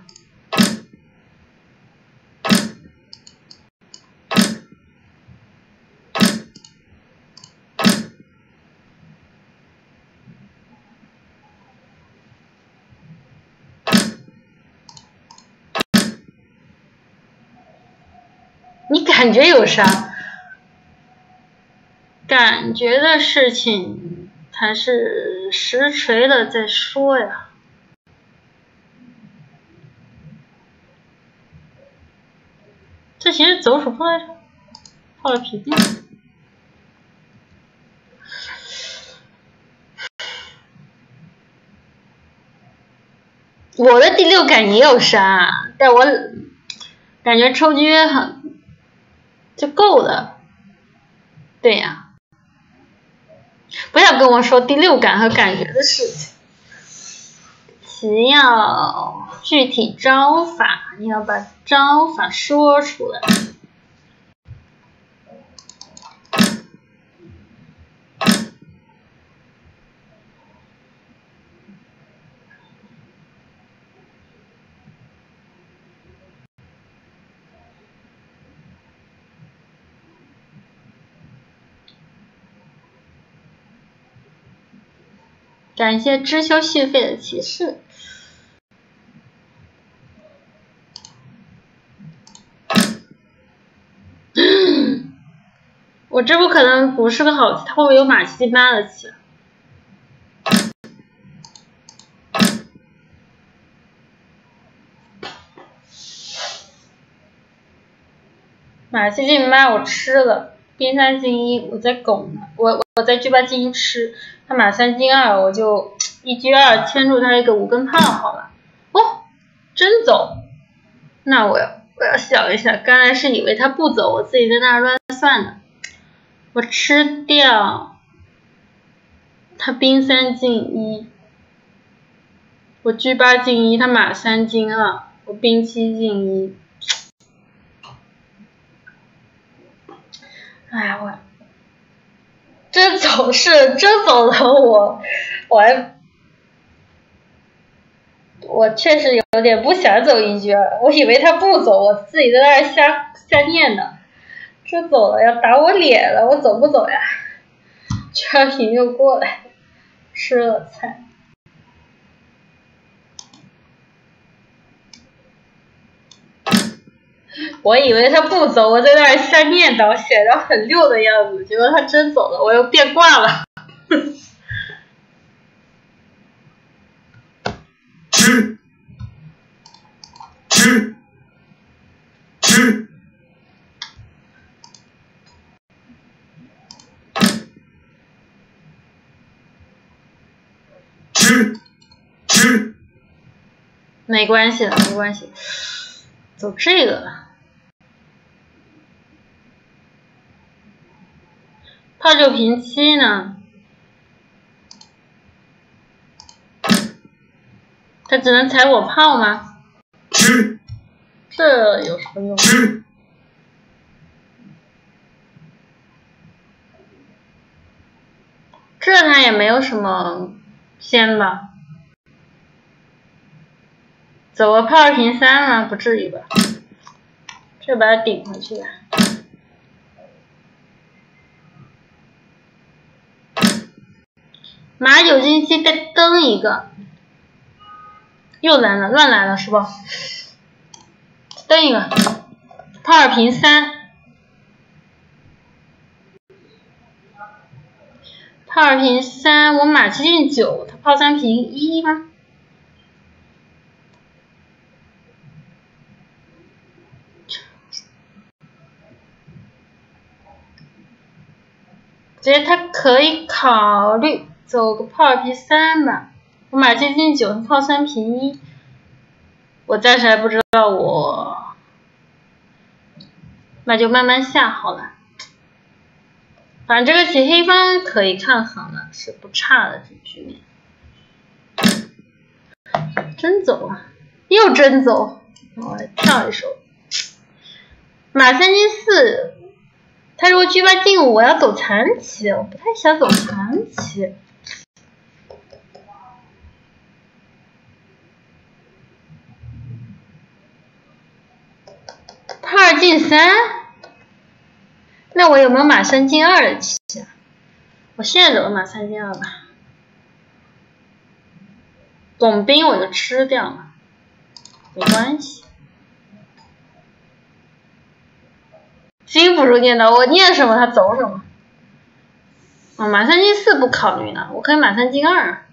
你感觉有啥？感觉的事情还是实锤了再说呀。这其实走手炮来着，炮了皮筋。我的第六感也有杀，但我感觉抽局就够了。对呀，不要跟我说第六感和感觉的事情，棋要具体招法，你要把招法说出来。感谢知修续费的骑士。我这步可能不是个好棋，他会不会有马七八的棋？马七进八我吃了，兵三进一我在拱他，我在车八进一吃，他马三进二我就一车二牵住他一个五根炮好了。哦，真走，那我要想一下，刚才是以为他不走，我自己在那儿乱算的。我吃掉他兵三进一，我车八进一，他马三进二，我兵七进一。哎，我真走了，我确实有点不想走一局，我以为他不走，我自己在那儿瞎念呢。真走了，要打我脸了，我走不走呀？圈平就过来，吃了菜。我以为他不走，我在那儿瞎念叨，显得很溜的样子，结果他真走了，我又变卦了。 吃。 没关系的，没关系，走这个了。炮九平七呢？他只能踩我炮吗？这有什么用？这他也没有什么先吧？走个炮二平三吗？不至于吧？这把它顶回去吧。马九进七再蹬一个，又来了，乱来了是吧？蹬一个，炮二平三，炮二平三，我马七进九，他炮三平一吗？觉得他可以考虑走个炮二平三吧。我马七进九，他炮三平一，我暂时还不知道我，那就慢慢下好了。反正这个棋黑方可以看好了，是不差的这局面。真走啊，又真走，我来跳一手。马三进四，他如果车八进五，我要走残棋，我不太想走残棋。炮二进三，那我有没有马三进二的棋啊？我现在走马三进二吧。拱兵我就吃掉了，没关系。 金不如念叨，我念什么他走什么。马三进四不考虑呢，我可以马三进二。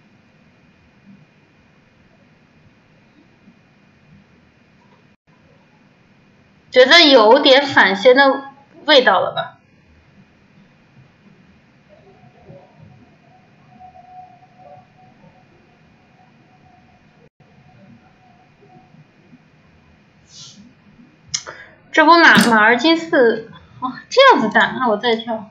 觉得有点反先的味道了吧？这波马二进四，哦，这样子打，那我再跳。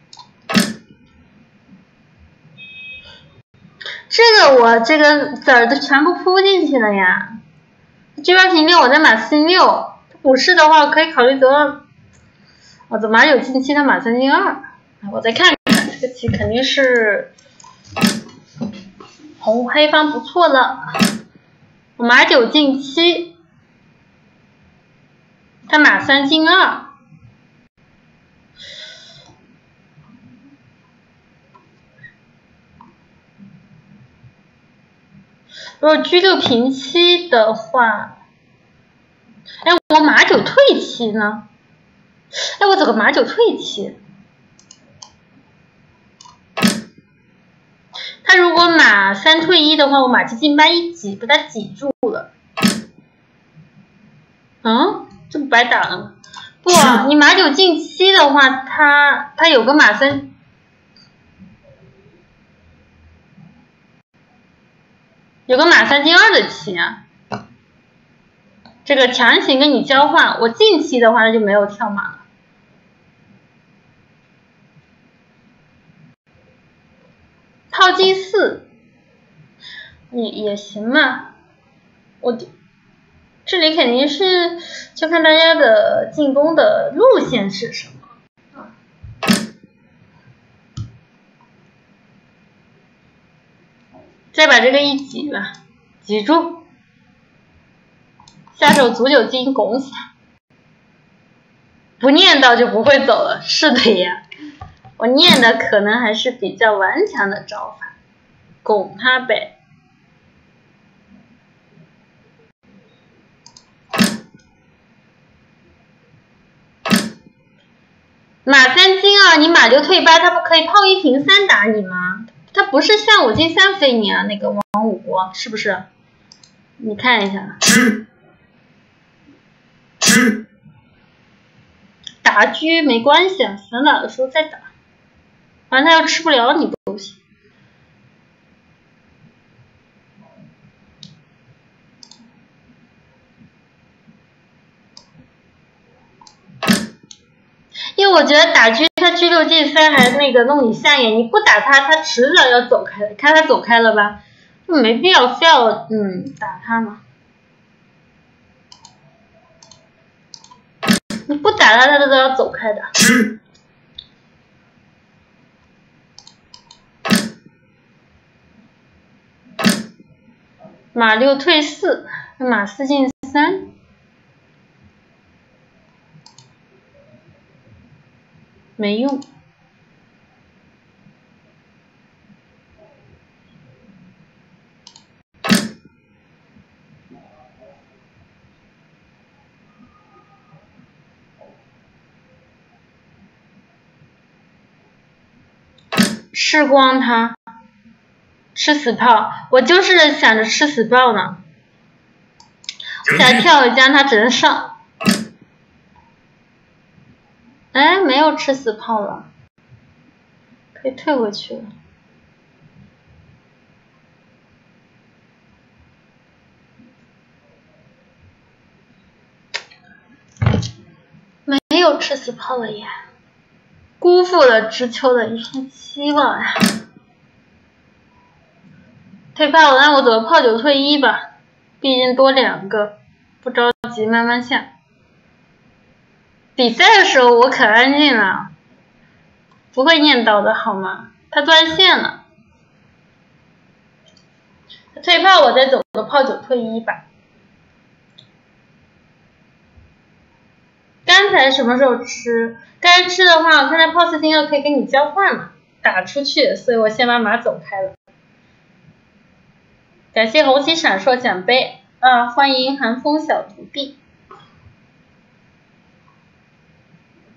这个我这个子儿都全部铺进去了呀。这边平六，我再马四六。补士的话，我可以考虑走马九进七，他马三进二。我再看看，这个棋肯定是黑方不错了。我马九进七，他马三进二。如果车六平七的话，哎，我马九退七呢？哎，我走个马九退七。他如果马三退一的话，我马七进八一挤，把他挤住了。这不白打了吗？不，你马九进七的话，他有个马三。有个马三进二的棋啊，这个强行跟你交换，我进七的话那就没有跳马了。套进四，也行嘛。我这里肯定是就看大家的进攻的路线是什么。再把这个一挤吧，挤住，下手足九进拱死他，不念叨就不会走了。是的呀，我念的可能还是比较顽强的招法，拱他呗。马三进二，你马六退八，他不可以炮一平三打你吗？他不是像我进三飞你啊，那个王五是不是？你看一下。打车没关系啊，想打的时候再打，反正他要吃不了你不行。因为我觉得打车他车六进三还那个弄你下眼，你不打他，他迟早要走开的。看他走开了吧，没必要非要打他嘛。你不打他，他都要走开的。马六退四，马四进三，没用。吃光他，吃死炮，我就是想着吃死炮呢。想跳一将他只能上。哎，没有吃死炮了，可以退回去了。没有吃死炮了呀，辜负了知秋的一片期望呀。退炮了，那我走个炮九退一吧，毕竟多2个，不着急，慢慢下。比赛的时候我可安静了，不会念叨的好吗？他断线了，退炮我再走个炮九退一吧。刚才什么时候吃？刚才吃的话，我看他炮四进二可以跟你交换嘛，打出去，所以我先把马走开了。感谢红旗闪烁奖杯欢迎寒风小徒弟。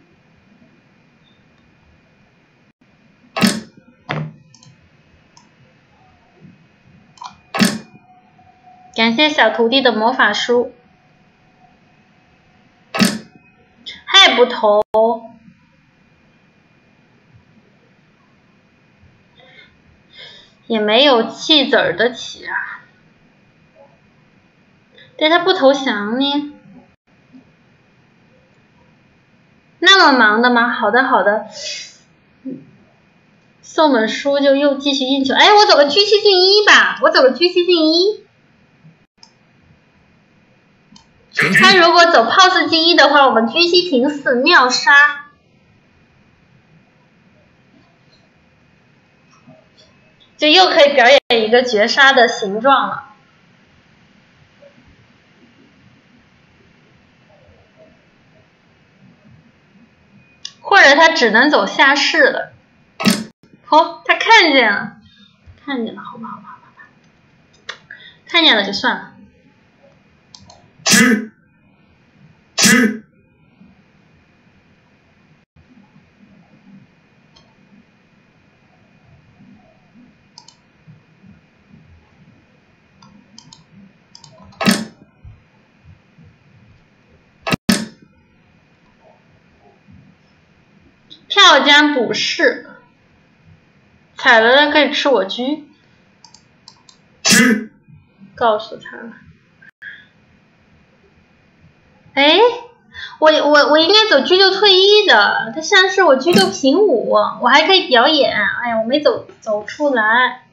感谢小徒弟的魔法书，还不投，也没有弃子儿的棋啊。对，他不投降呢？那么忙的吗？好的好的，送本书就又继续应酬。哎，我走个车7进1吧，我走个车7进1。他如果走炮4进1的话，我们车7平4秒杀，就又可以表演一个绝杀的形状了。或者他只能走下士了。哦，他看见了，看见了，好吧，好吧，好吧，看见了就算了。 吃。 票将补士，踩了的可以吃我车。 吃。 告诉他了。哎，我应该走车6退1的，他下士我车6平5，我还可以表演。哎呀，我没走出来。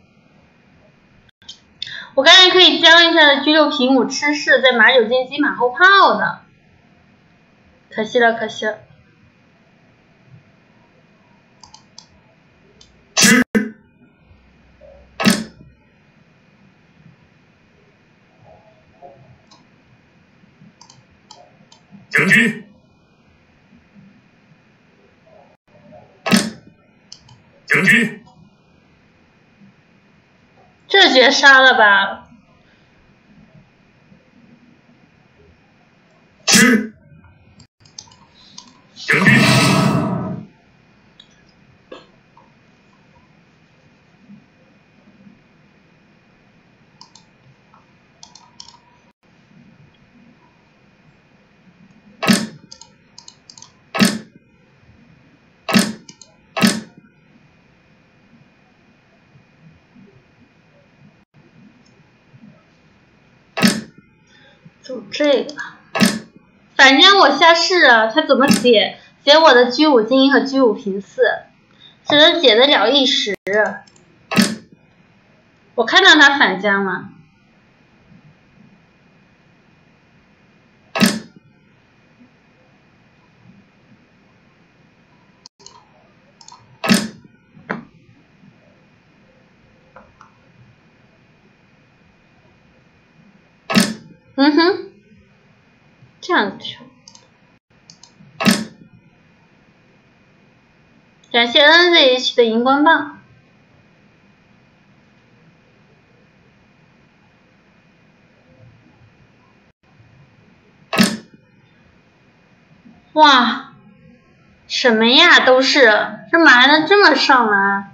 我刚才可以将一下的车6平5吃士，在马9进鸡马后炮的，可惜了，可惜了。 将军。将军。 这绝杀了吧？ 吃。将军。 走这个，反正我下士啊，他怎么解我的车5进1和车5平4，只能解得了一时。我看到他反将了。嗯哼，这样子跳。感谢 NZH 的荧光棒。哇，什么呀？都是这马还能这么上来？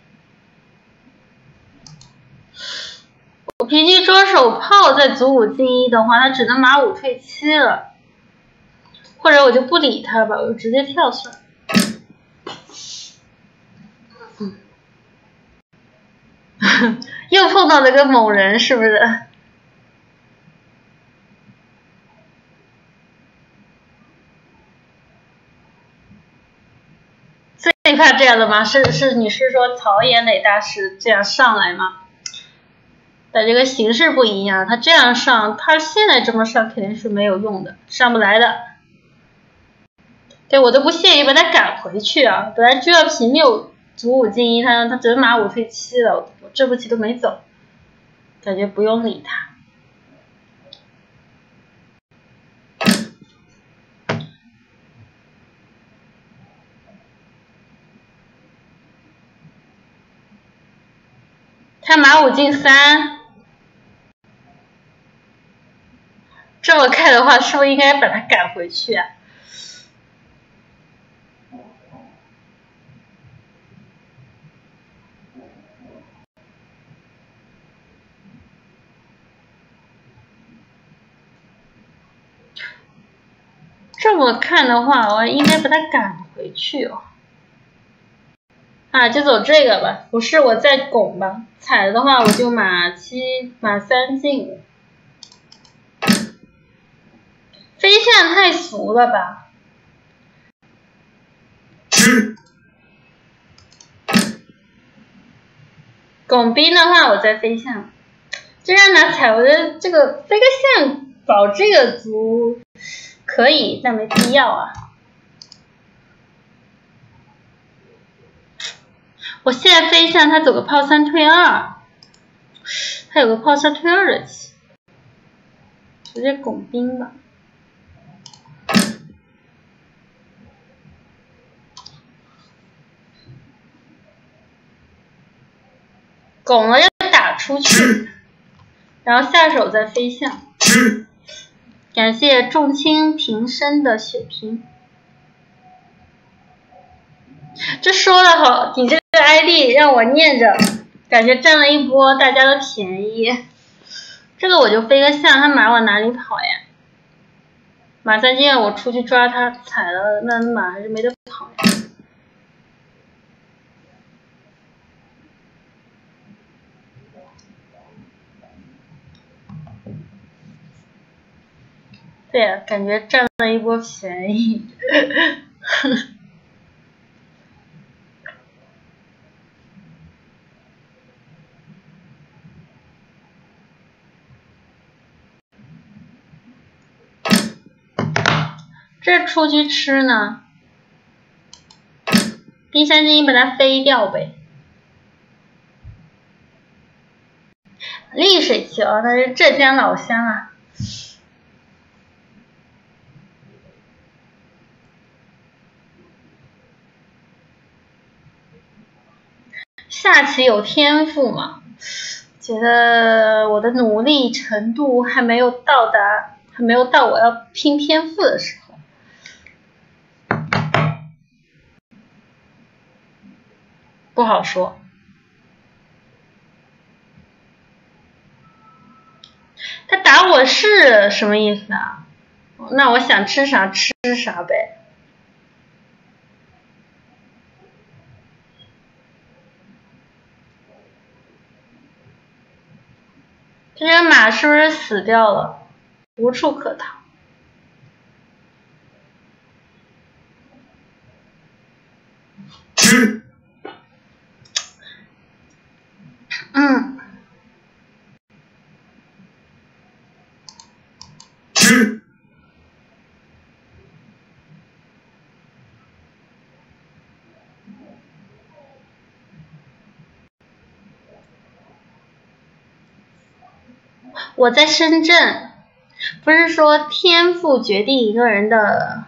我脾气捉手炮在卒5进1的话，他只能马5退7了，或者我就不理他吧，我就直接跳算了。又碰到了个猛人，是不是？最怕这样的吗？你是说曹岩磊大师这样上来吗？但这个形式不一样，他这样上，他现在这么上肯定是没有用的，上不来的。对，我都不屑于把他赶回去啊！本来就要平6卒5进1，他只能马5退7了，我这步棋都没走，感觉不用理他。他马5进3，这么看的话，是不是应该把他赶回去啊？ 这么看的话，我应该把它赶回去哦。啊，就走这个吧，不是我再拱吧。踩的话，我就马7马3进。飞象太俗了吧？拱兵的话，我再飞象。这样拿踩，我觉得这个飞个象保这个卒可以，但没必要啊。我现在飞象，他走个炮3退2，他有个炮3退2的棋，直接拱兵吧。拱了要打出去，然后下手再飞象。感谢众卿平生的血拼。这说的好，你这个 ID 让我念着，感觉占了一波大家的便宜。这个我就飞个象，他马往哪里跑呀？马3进，我出去抓他，踩了，那马还是没得跑呀。对呀，感觉占了一波便宜。这出去吃呢？兵3进1把它飞掉呗。溧水桥，那是浙江老乡啊。下棋有天赋吗？觉得我的努力程度还没有到达，还没有到我要拼天赋的时候。不好说。他打我是什么意思啊？那我想吃啥吃啥呗。这只马是不是死掉了？无处可逃。我在深圳，不是说天赋决定一个人的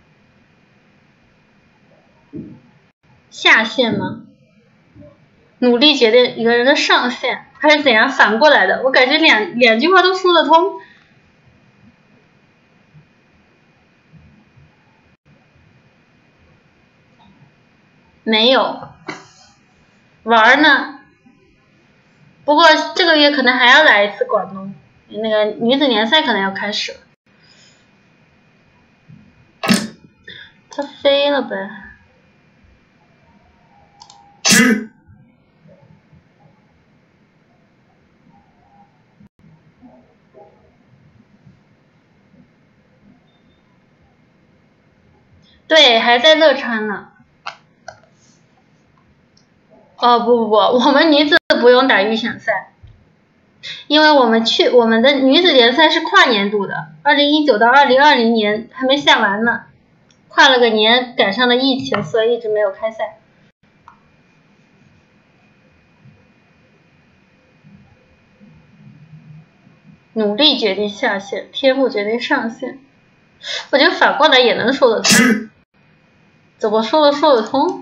下限吗？努力决定一个人的上限，还是怎样反过来的？我感觉两句话都说得通。没有玩呢，不过这个月可能还要来一次广东，那个女子联赛可能要开始了。他飞了呗。对，还在乐川呢。哦不，我们女子不用打预选赛，因为我们的女子联赛是跨年度的，2019到2020年还没下完呢，跨了个年赶上了疫情，所以一直没有开赛。努力决定下限，天赋决定上限。我觉得反过来也能说得通。怎么说得通？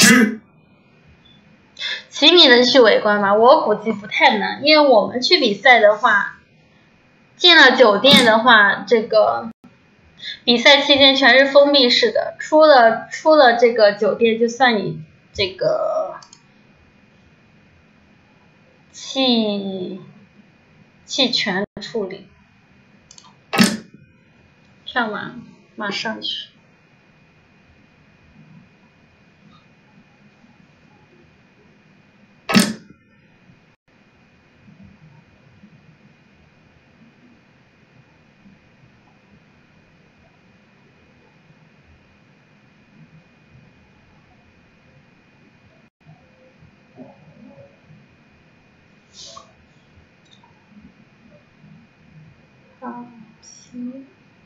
棋迷能去围观吗？我估计不太能，因为我们去比赛的话，进了酒店的话，这个比赛期间全是封闭式的，出了这个酒店就算你这个弃权处理。上完。 马上去。好，行。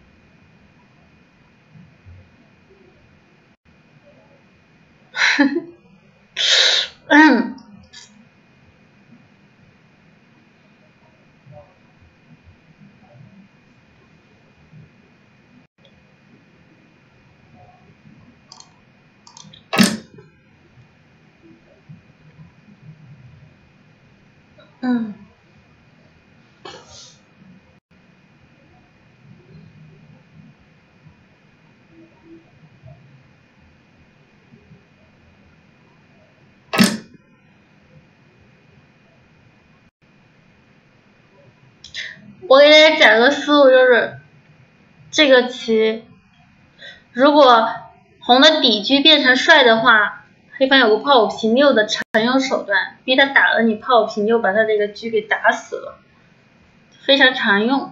我给大家讲个思路，就是这个棋，如果红的底车变成帅的话，黑方有个炮五平六的常用手段，逼他打了你炮五平六，把他这个车给打死了，非常常用。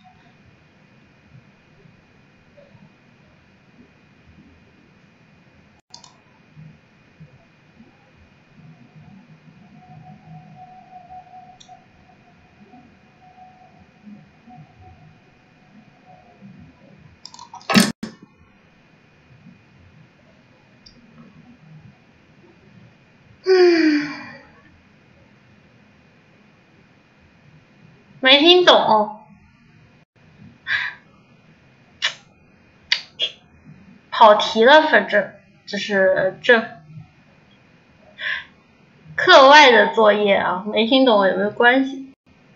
没听懂，跑题了，反正就是这课外的作业啊，没听懂有没有关系？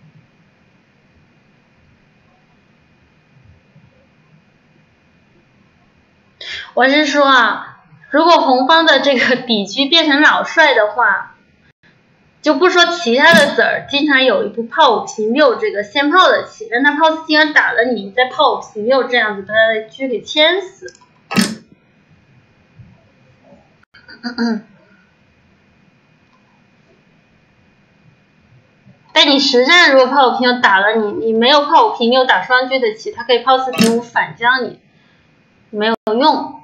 我是说啊，如果红方的这个底车变成老帅的话，就不说其他的子儿，经常有一步炮五平六这个先炮的棋，让他炮四进而打了你，再炮五平六这样子把他的车给牵死。但你实战如果炮五平六打了你，你没有炮五平六打双车的棋，他可以炮四平五反将你，没有用。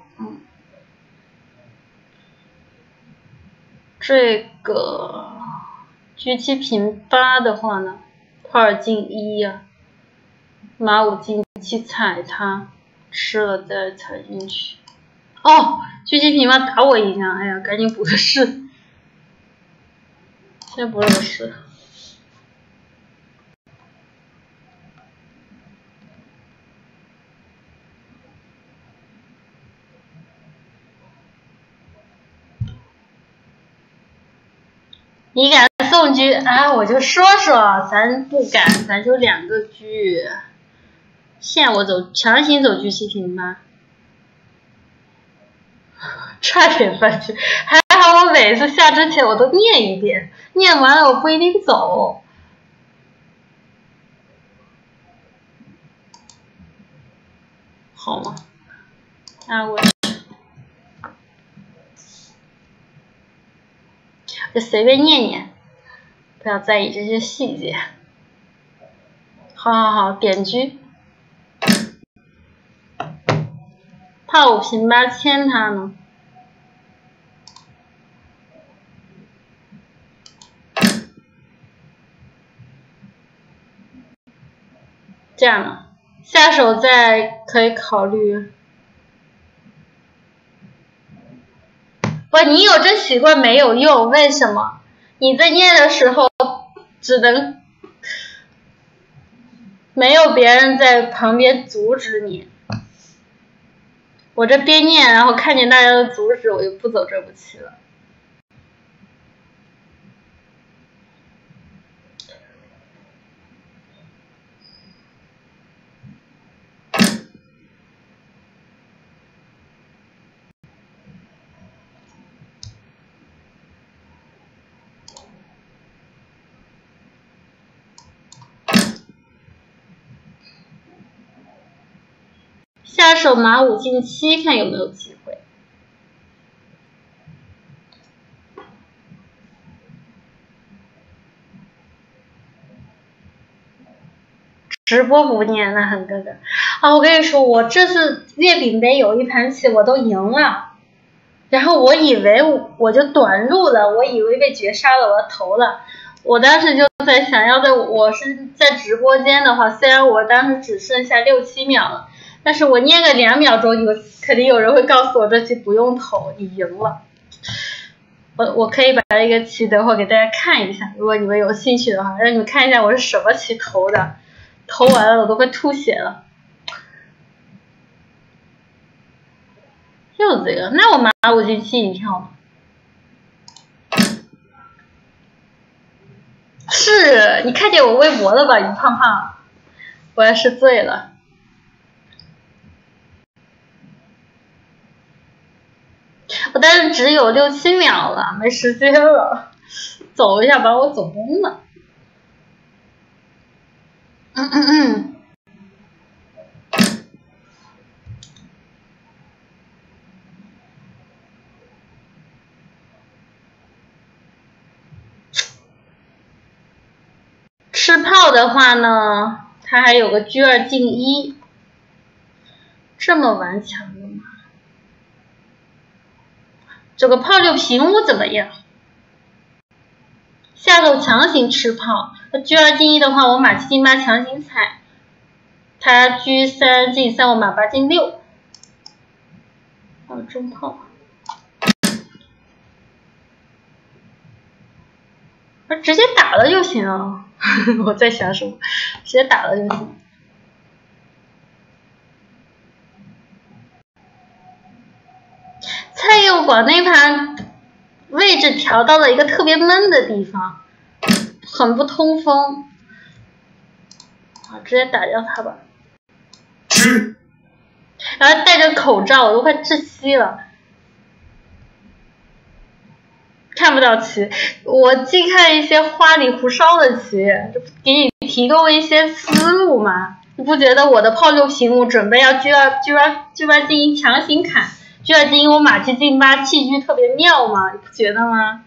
这个车七平八的话呢，炮二进一呀，马五进七踩他，吃了再踩进去。哦，车七平八打我一下，哎呀，赶紧补个士。先补了个士。你敢送车？哎，我就说说，咱不敢，咱就2个车。限我走，强行走车七平八，差点翻车。还好我每次下之前我都念一遍，念完了我不一定走。好吗？啊，我就随便念念，不要在意这些细节。好，点车，炮五平八牵他呢。这样呢，下手再可以考虑。不，你有这习惯没有用，为什么？你在念的时候只能没有别人在旁边阻止你。我这边念，然后看见大家的阻止，我就不走这步棋了。 下手马5进7，看有没有机会。直播不念那很哥哥啊！我跟你说，我这次月饼杯有一盘棋我都赢了，然后我以为我就短路了，我以为被绝杀了，我投了。我当时就在想，要在我是在直播间的话，虽然我当时只剩下6、7秒了，但是我念个2秒钟，肯定有人会告诉我这棋不用投，你赢了。我可以把这个棋等会给大家看一下，如果你们有兴趣的话，让你们看一下我是什么棋投的。投完了我都快吐血了。又这个，那我马5进7你跳吗？是你看见我微博了吧，于胖胖？我要是醉了。我但是只有6、7秒了，没时间了，走一下把我走崩了。吃炮的话呢，它还有个车2进1，这么顽强的吗？这个炮6平5怎么样？下路强行吃炮，那车2进1的话，我马7进8强行踩，他车3进3，我马8进6，中炮。直接打了就行了。我在想什么？直接打了就行。蔡佑广那盘位置调到了一个特别闷的地方，很不通风。直接打掉他吧。然后戴着口罩，我都快窒息了。看不到棋，我既看一些花里胡哨的棋，这给你提供一些思路嘛。你不觉得我的炮6平5准备要车2进1强行砍，车2进1我马7进8弃车特别妙吗？你不觉得吗？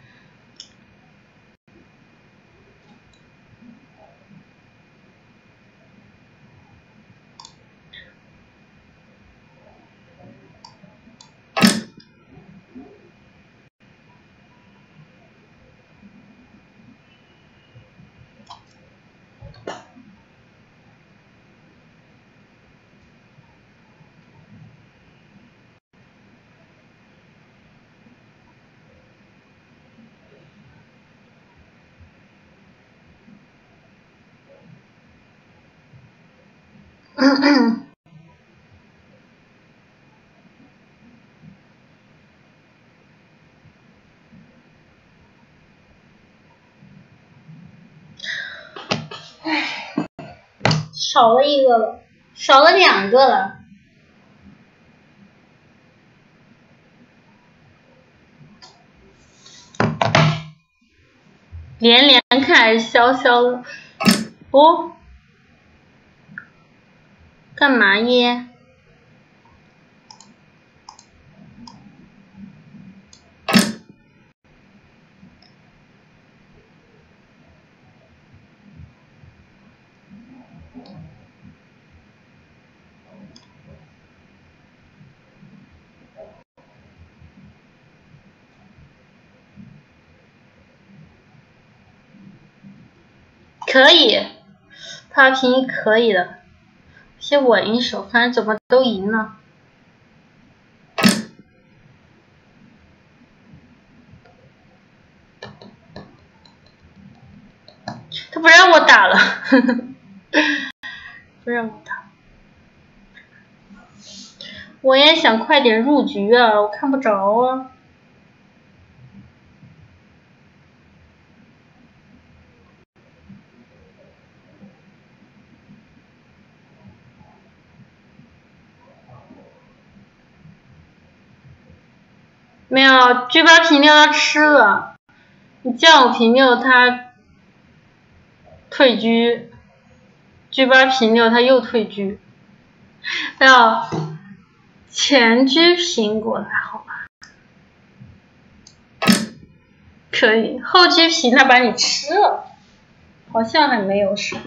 少了1个了，少了2个了。连看还是消的？哦，干嘛耶？可以，他平1可以的，先稳一手，反正怎么都赢了。他不让我打了，不让我打。我也想快点入局啊，我看不着啊。没有，车8平6他吃了，你将5平6他退车，车8平6他又退车，没有。 前车苹果来好吧，可以。后车皮那把你吃了，好像还没有什么。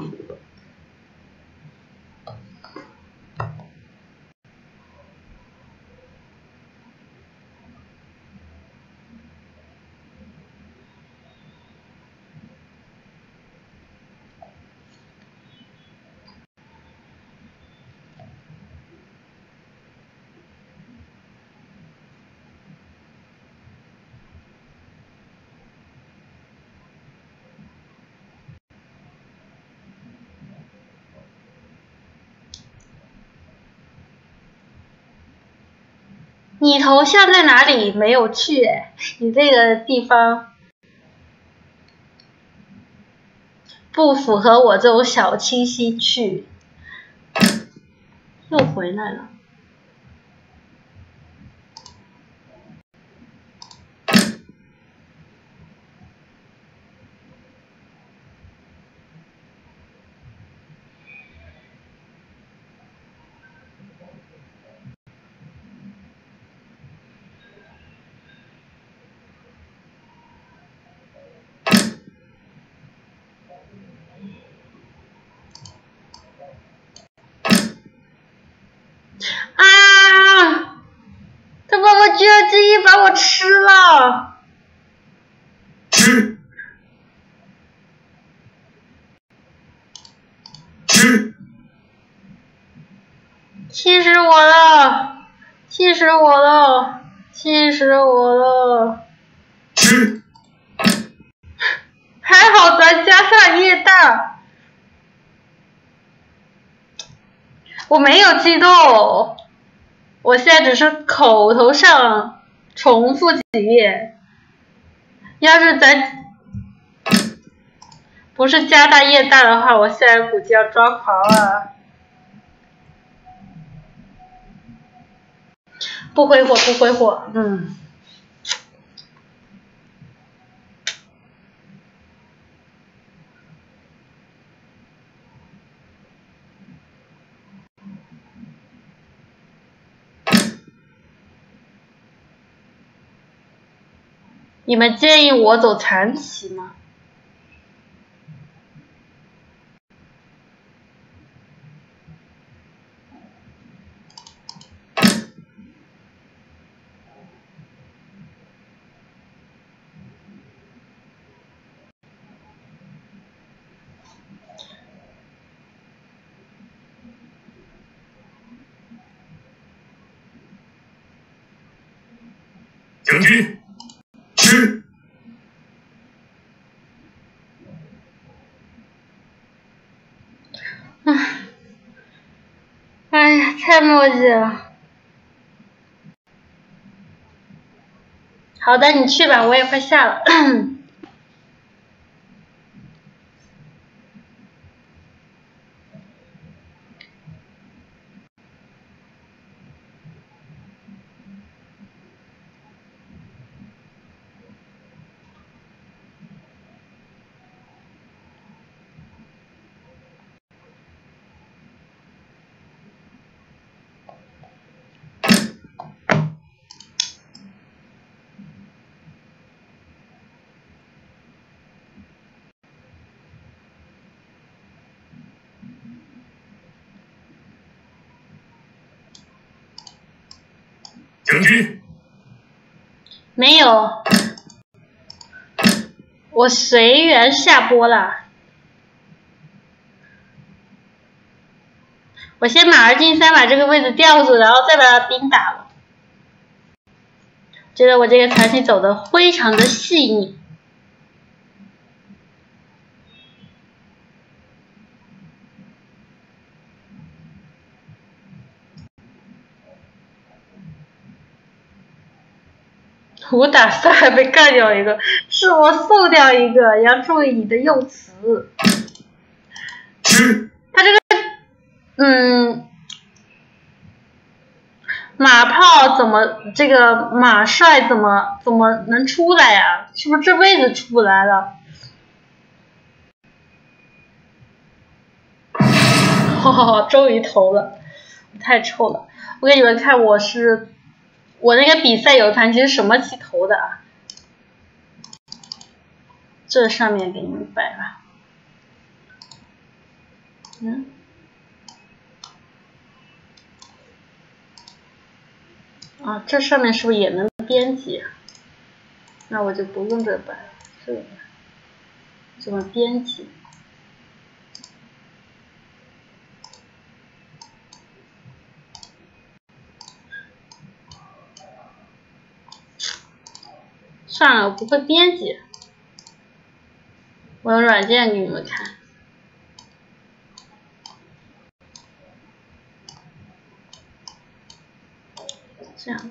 你头像在哪里？没有去哎，你这个地方不符合我这种小清新去。又回来了。啊！他把我居然之一把我吃了。 吃。吃。 气死我了！气死我了！气死我了！ 吃。 还好咱加上液氮。我没有激动，我现在只是口头上重复几遍。要是咱不是加大液氮的话，我现在估计要抓狂了。不挥霍，不挥霍，你们建议我走残棋吗？ 将军，吃。 哎呀，太磨叽了。好的，你去吧，我也快下了。 将军， 没有，我随缘下播了。我先马儿进三把这个位置吊住，然后再把他兵打了。觉得我这个残棋走的非常的细腻。5打3还被干掉一个，是我送掉一个，要注意你的用词。他这个，马炮怎么这个马帅怎么能出来呀？是不是这辈子出不来了？终于投了，太臭了。 我给你们看，我那个比赛有一盘棋是什么棋投的啊？这上面给你们摆了，啊，这上面是不是也能编辑啊？那我就不用这摆了，这个怎么编辑？算了，我不会编辑，我用软件给你们看。这样。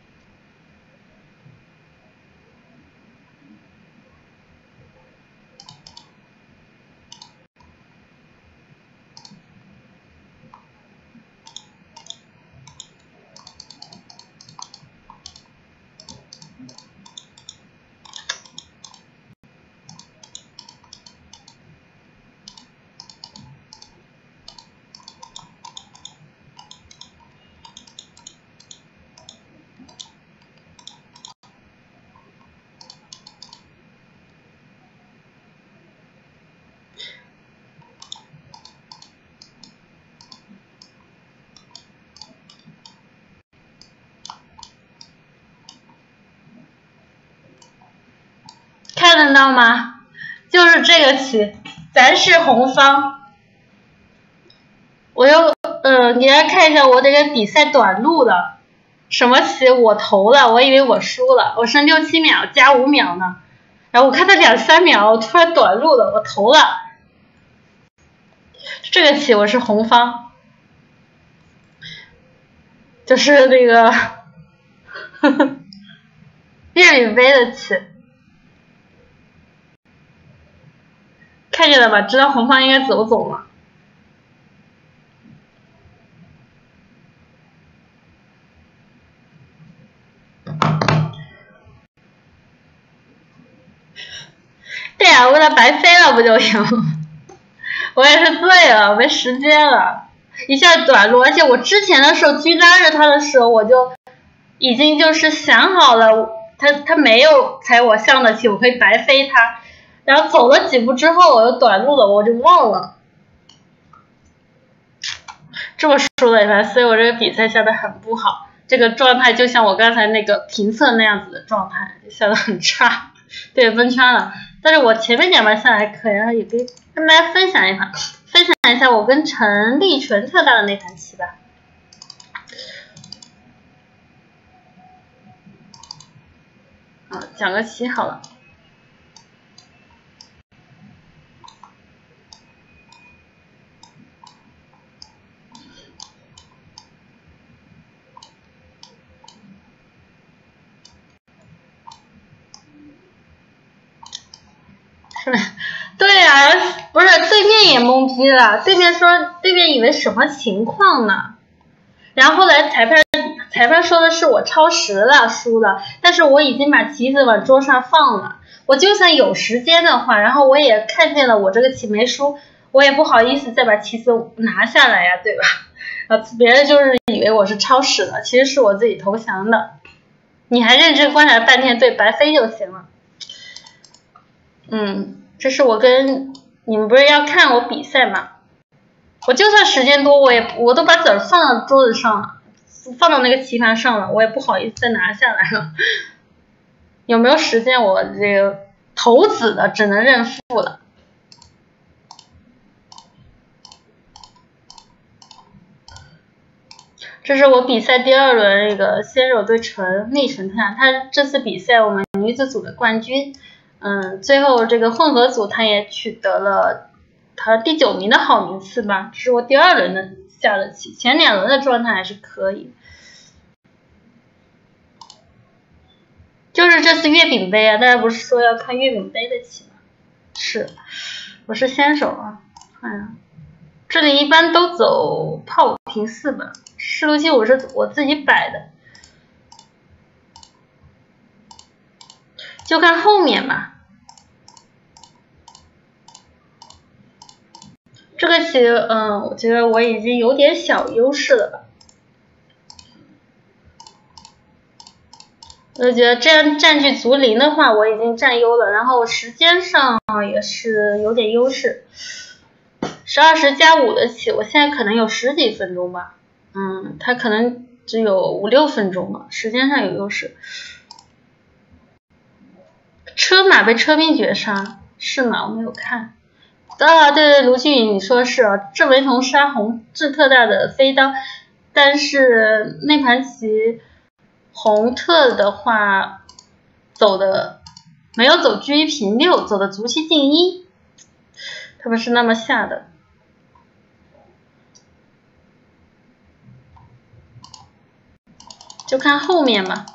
看得到吗？就是这个棋，咱是红方。我又给大家看一下我这个比赛短路的，什么棋我投了，我以为我输了，我剩6、7秒加5秒呢，然后我看到2、3秒，我突然短路了，我投了。这个棋我是红方，就是那个月饼杯的棋。看见了吧？知道红方应该怎么走了。对呀，我给他白飞了不就赢了？我也是醉了，没时间了，一下短路，而且我之前的时候狙拉着他的时候，我就已经就是想好了，他没有踩我象的棋，我可以白飞他。然后走了几步之后，我又短路了，我就忘了。这么输了一盘，所以我这个比赛下的很不好，这个状态就像我刚才那个评测那样子的状态，下的很差，对分圈了。但是我前面2盘下来还可以，然后也可以跟大家分享一下我跟陈立纯特大的那盘棋吧。讲个棋好了。对呀、不是对面也懵逼了，对面以为什么情况呢？然后后来裁判说的是我超时了，输了，但是我已经把棋子往桌上放了。我就算有时间的话，然后我也看见了我这个棋没输，我也不好意思再把棋子拿下来呀，对吧？别人就是以为我是超时了，其实是我自己投降的。你还认真观察半天，对，白飞就行了。这是我跟你们不是要看我比赛吗？我就算时间多，我都把子儿放到桌子上了，放到那个棋盘上了，我也不好意思再拿下来了。有没有时间？我这个投子的只能认负了。这是我比赛第2轮那个鲜肉对立纯他这次比赛我们女子组的冠军。最后这个混合组他也取得了他第9名的好名次吧，这是我第2轮的下的棋，前2轮的状态还是可以。就是这次月饼杯啊，大家不是说要看月饼杯的棋吗？是，我是先手啊，看呀，这里一般都走炮5平4吧，士路棋我是我自己摆的，就看后面吧。这个棋，我觉得我已经有点小优势了吧。 我就觉得这样占据卒0的话，我已经占优了，然后时间上也是有点优势。12时加5的棋，我现在可能有10几分钟吧，他可能只有5、6分钟了，时间上有优势。车马被车兵绝杀，是吗？我没有看。对，卢俊宇，你说是啊，郑维彤杀红是特大的飞刀，但是那盘棋红特的话走的没有走车平6，走的卒7进1，他不是那么下的。就看后面吧。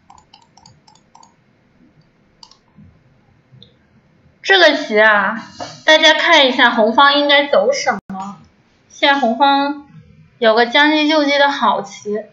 这个棋啊，大家看一下红方应该走什么。现在红方有个将计就计的好棋。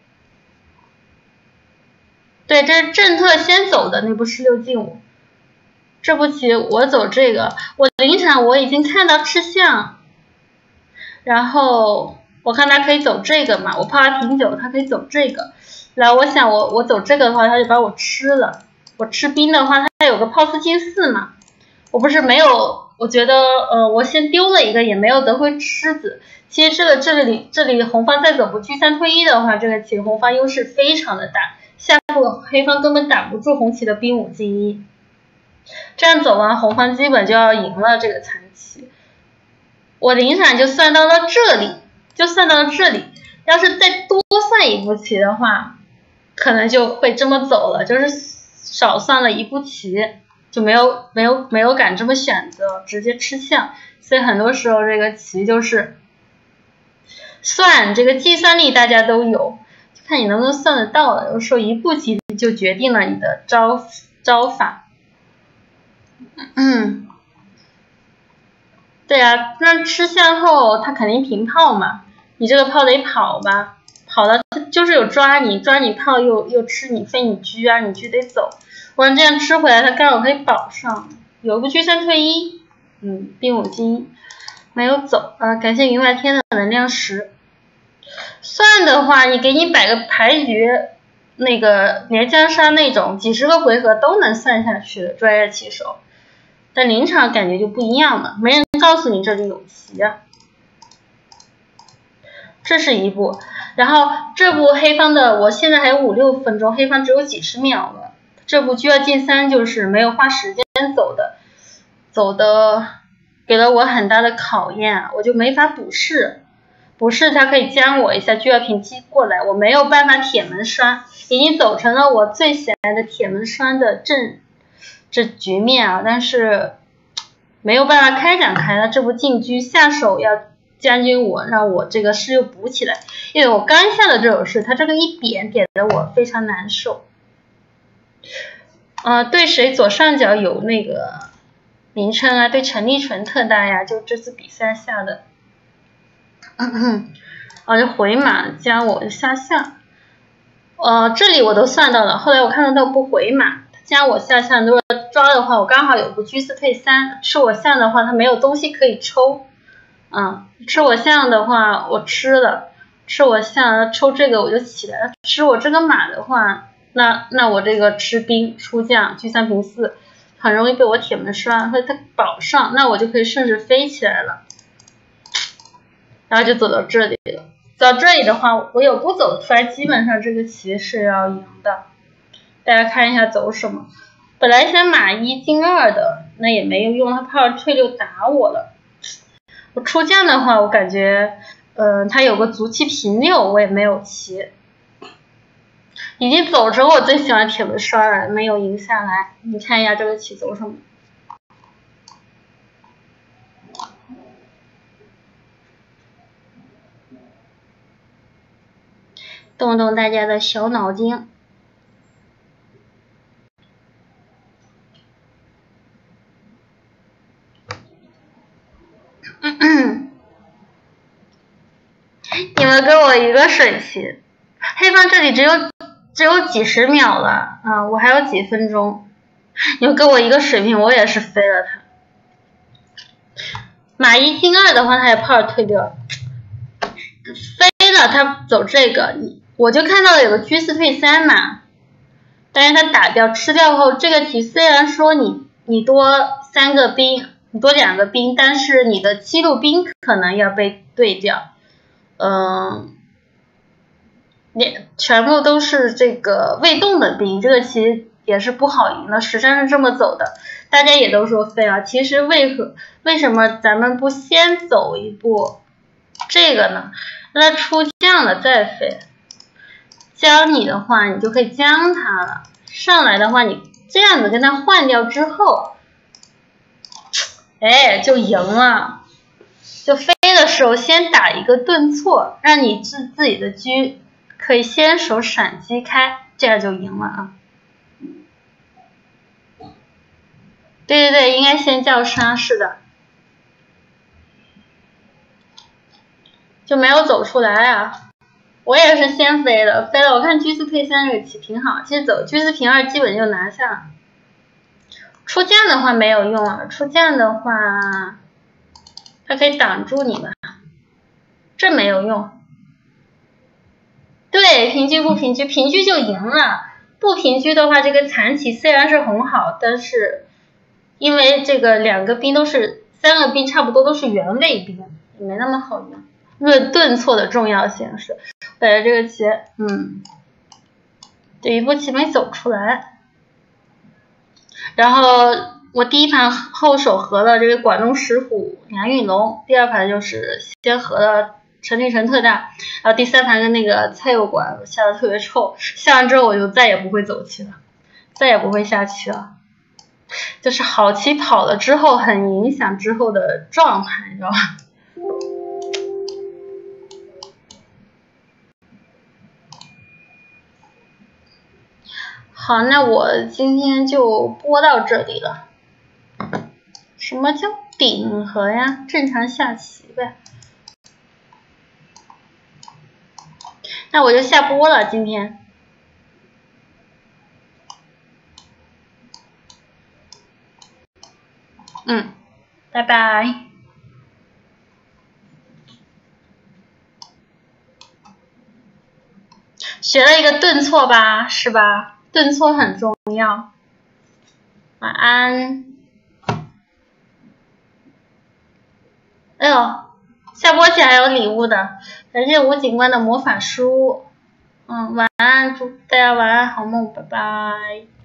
对，这是郑特先走的那步16进5。这步棋我走这个，我临场我已经看到吃象，然后我看他可以走这个嘛，我怕他平9，他可以走这个。然后我想我走这个的话，他就把我吃了。我吃兵的话，他有个炮4进4嘛。我不是没有，我觉得我先丢了一个，也没有得回吃子。其实这里红方再走步车3退1的话，这个棋红方优势非常的大，下步黑方根本挡不住红棋的兵5进1。这样走完，红方基本就要赢了这个残棋。我临场就算到了这里，要是再多算一步棋的话，可能就会这么走了，就是少算了一步棋。就没有敢这么选择，直接吃象。所以很多时候这个棋就是算，这个计算力大家都有，就看你能不能算得到了。有时候一步棋就决定了你的招法。对啊，那吃象后他肯定平炮嘛，你这个炮得跑吧，跑到就是有抓你炮又吃你飞你车啊，你车得走。我这样吃回来，他刚好可以保上，有一步车3退1，兵5进1，没有走啊。感谢云外天的能量石。算的话，你给你摆个牌局，那个连江山那种几10个回合都能算下去的专业棋手，但临场感觉就不一样了，没人告诉你这里有棋啊。这是一步，然后这步黑方的，我现在还有5、6分钟，黑方只有几十秒了。这步车要进3就是没有花时间走的给了我很大的考验，我就没法补士他可以将我一下，就要平7过来，我没有办法铁门栓，已经走成了我最喜爱的铁门栓的这局面啊，但是没有办法开展开了。这步进车下手要将军我，让我这个士又补起来，因为我刚下的这首士，他这个一点得我非常难受。对谁左上角有那个名称啊？对陈立纯特大呀，就这次比赛下的。就回马将我下象。这里我都算到了，后来我看到不回马，将我下象，如果抓的话，我刚好有步车4退3，吃我象的话，他没有东西可以抽。吃我象的话，我吃了，吃我象抽这个我就起来了，吃我这个马的话。那我这个吃兵出将车3平4，很容易被我铁门栓，所以他保上，那我就可以顺势飞起来了，然后就走到这里了。走到这里的话，我有步走出来，基本上这个棋是要赢的。大家看一下走什么，本来想马1进2的，那也没有用，他炮2退6打我了。我出将的话，我感觉他有个卒7平6，我也没有棋。已经走成我最喜欢铁门栓了，没有赢下来。你看一下这个棋走什么？动动大家的小脑筋。你们跟我一个水平，黑方这里只有几十秒了啊，我还有几分钟。你们跟我一个水平，我也是飞了他。马1进2的话，他也炮2退6，飞了他走这个，我就看到了有个车4退3嘛， 但是他打掉吃掉后，这个题虽然说你多3个兵，你多2个兵，但是你的7路兵可能要被对掉，全部都是这个未动的兵，这个其实也是不好赢的。13是这么走的，大家也都说飞了。其实为什么咱们不先走一步这个呢？让他出将了再飞。将你的话，你就可以将他了。上来的话，你这样子跟他换掉之后，哎，就赢了。就飞的时候先打一个顿挫，让你自己的车可以先手闪击开，这样就赢了啊。对，应该先叫杀，是的。就没有走出来啊。我也是先飞的，飞了。我看车4退3这个棋挺好，其实走车4平2基本就拿下了。出将的话没有用啊，出将的话，它可以挡住你吧，这没有用。对，平车不平车，平车就赢了。不平车的话，这个残棋虽然是很好，但是因为这个2个兵都是3个兵差不多都是原位兵，也没那么好赢。论顿挫的重要性是，本来这个棋，这一步棋没走出来。然后我第一盘后手和了这个广东石虎梁运龙，第2盘就是先和了陈立成特大，然后第3盘跟那个蔡佑馆下的特别臭，下完之后我就再也不会走棋了，再也不会下棋了。就是好棋跑了之后很影响之后的状态，你知道吧？好，那我今天就播到这里了。什么叫丙和呀？正常下棋呗。那我就下播了，今天。拜拜。学了一个顿挫吧，是吧？顿挫很重要。晚安。哎呦，下播前还有礼物的，感谢吴警官的魔法书。晚安，祝大家晚安好梦，拜拜。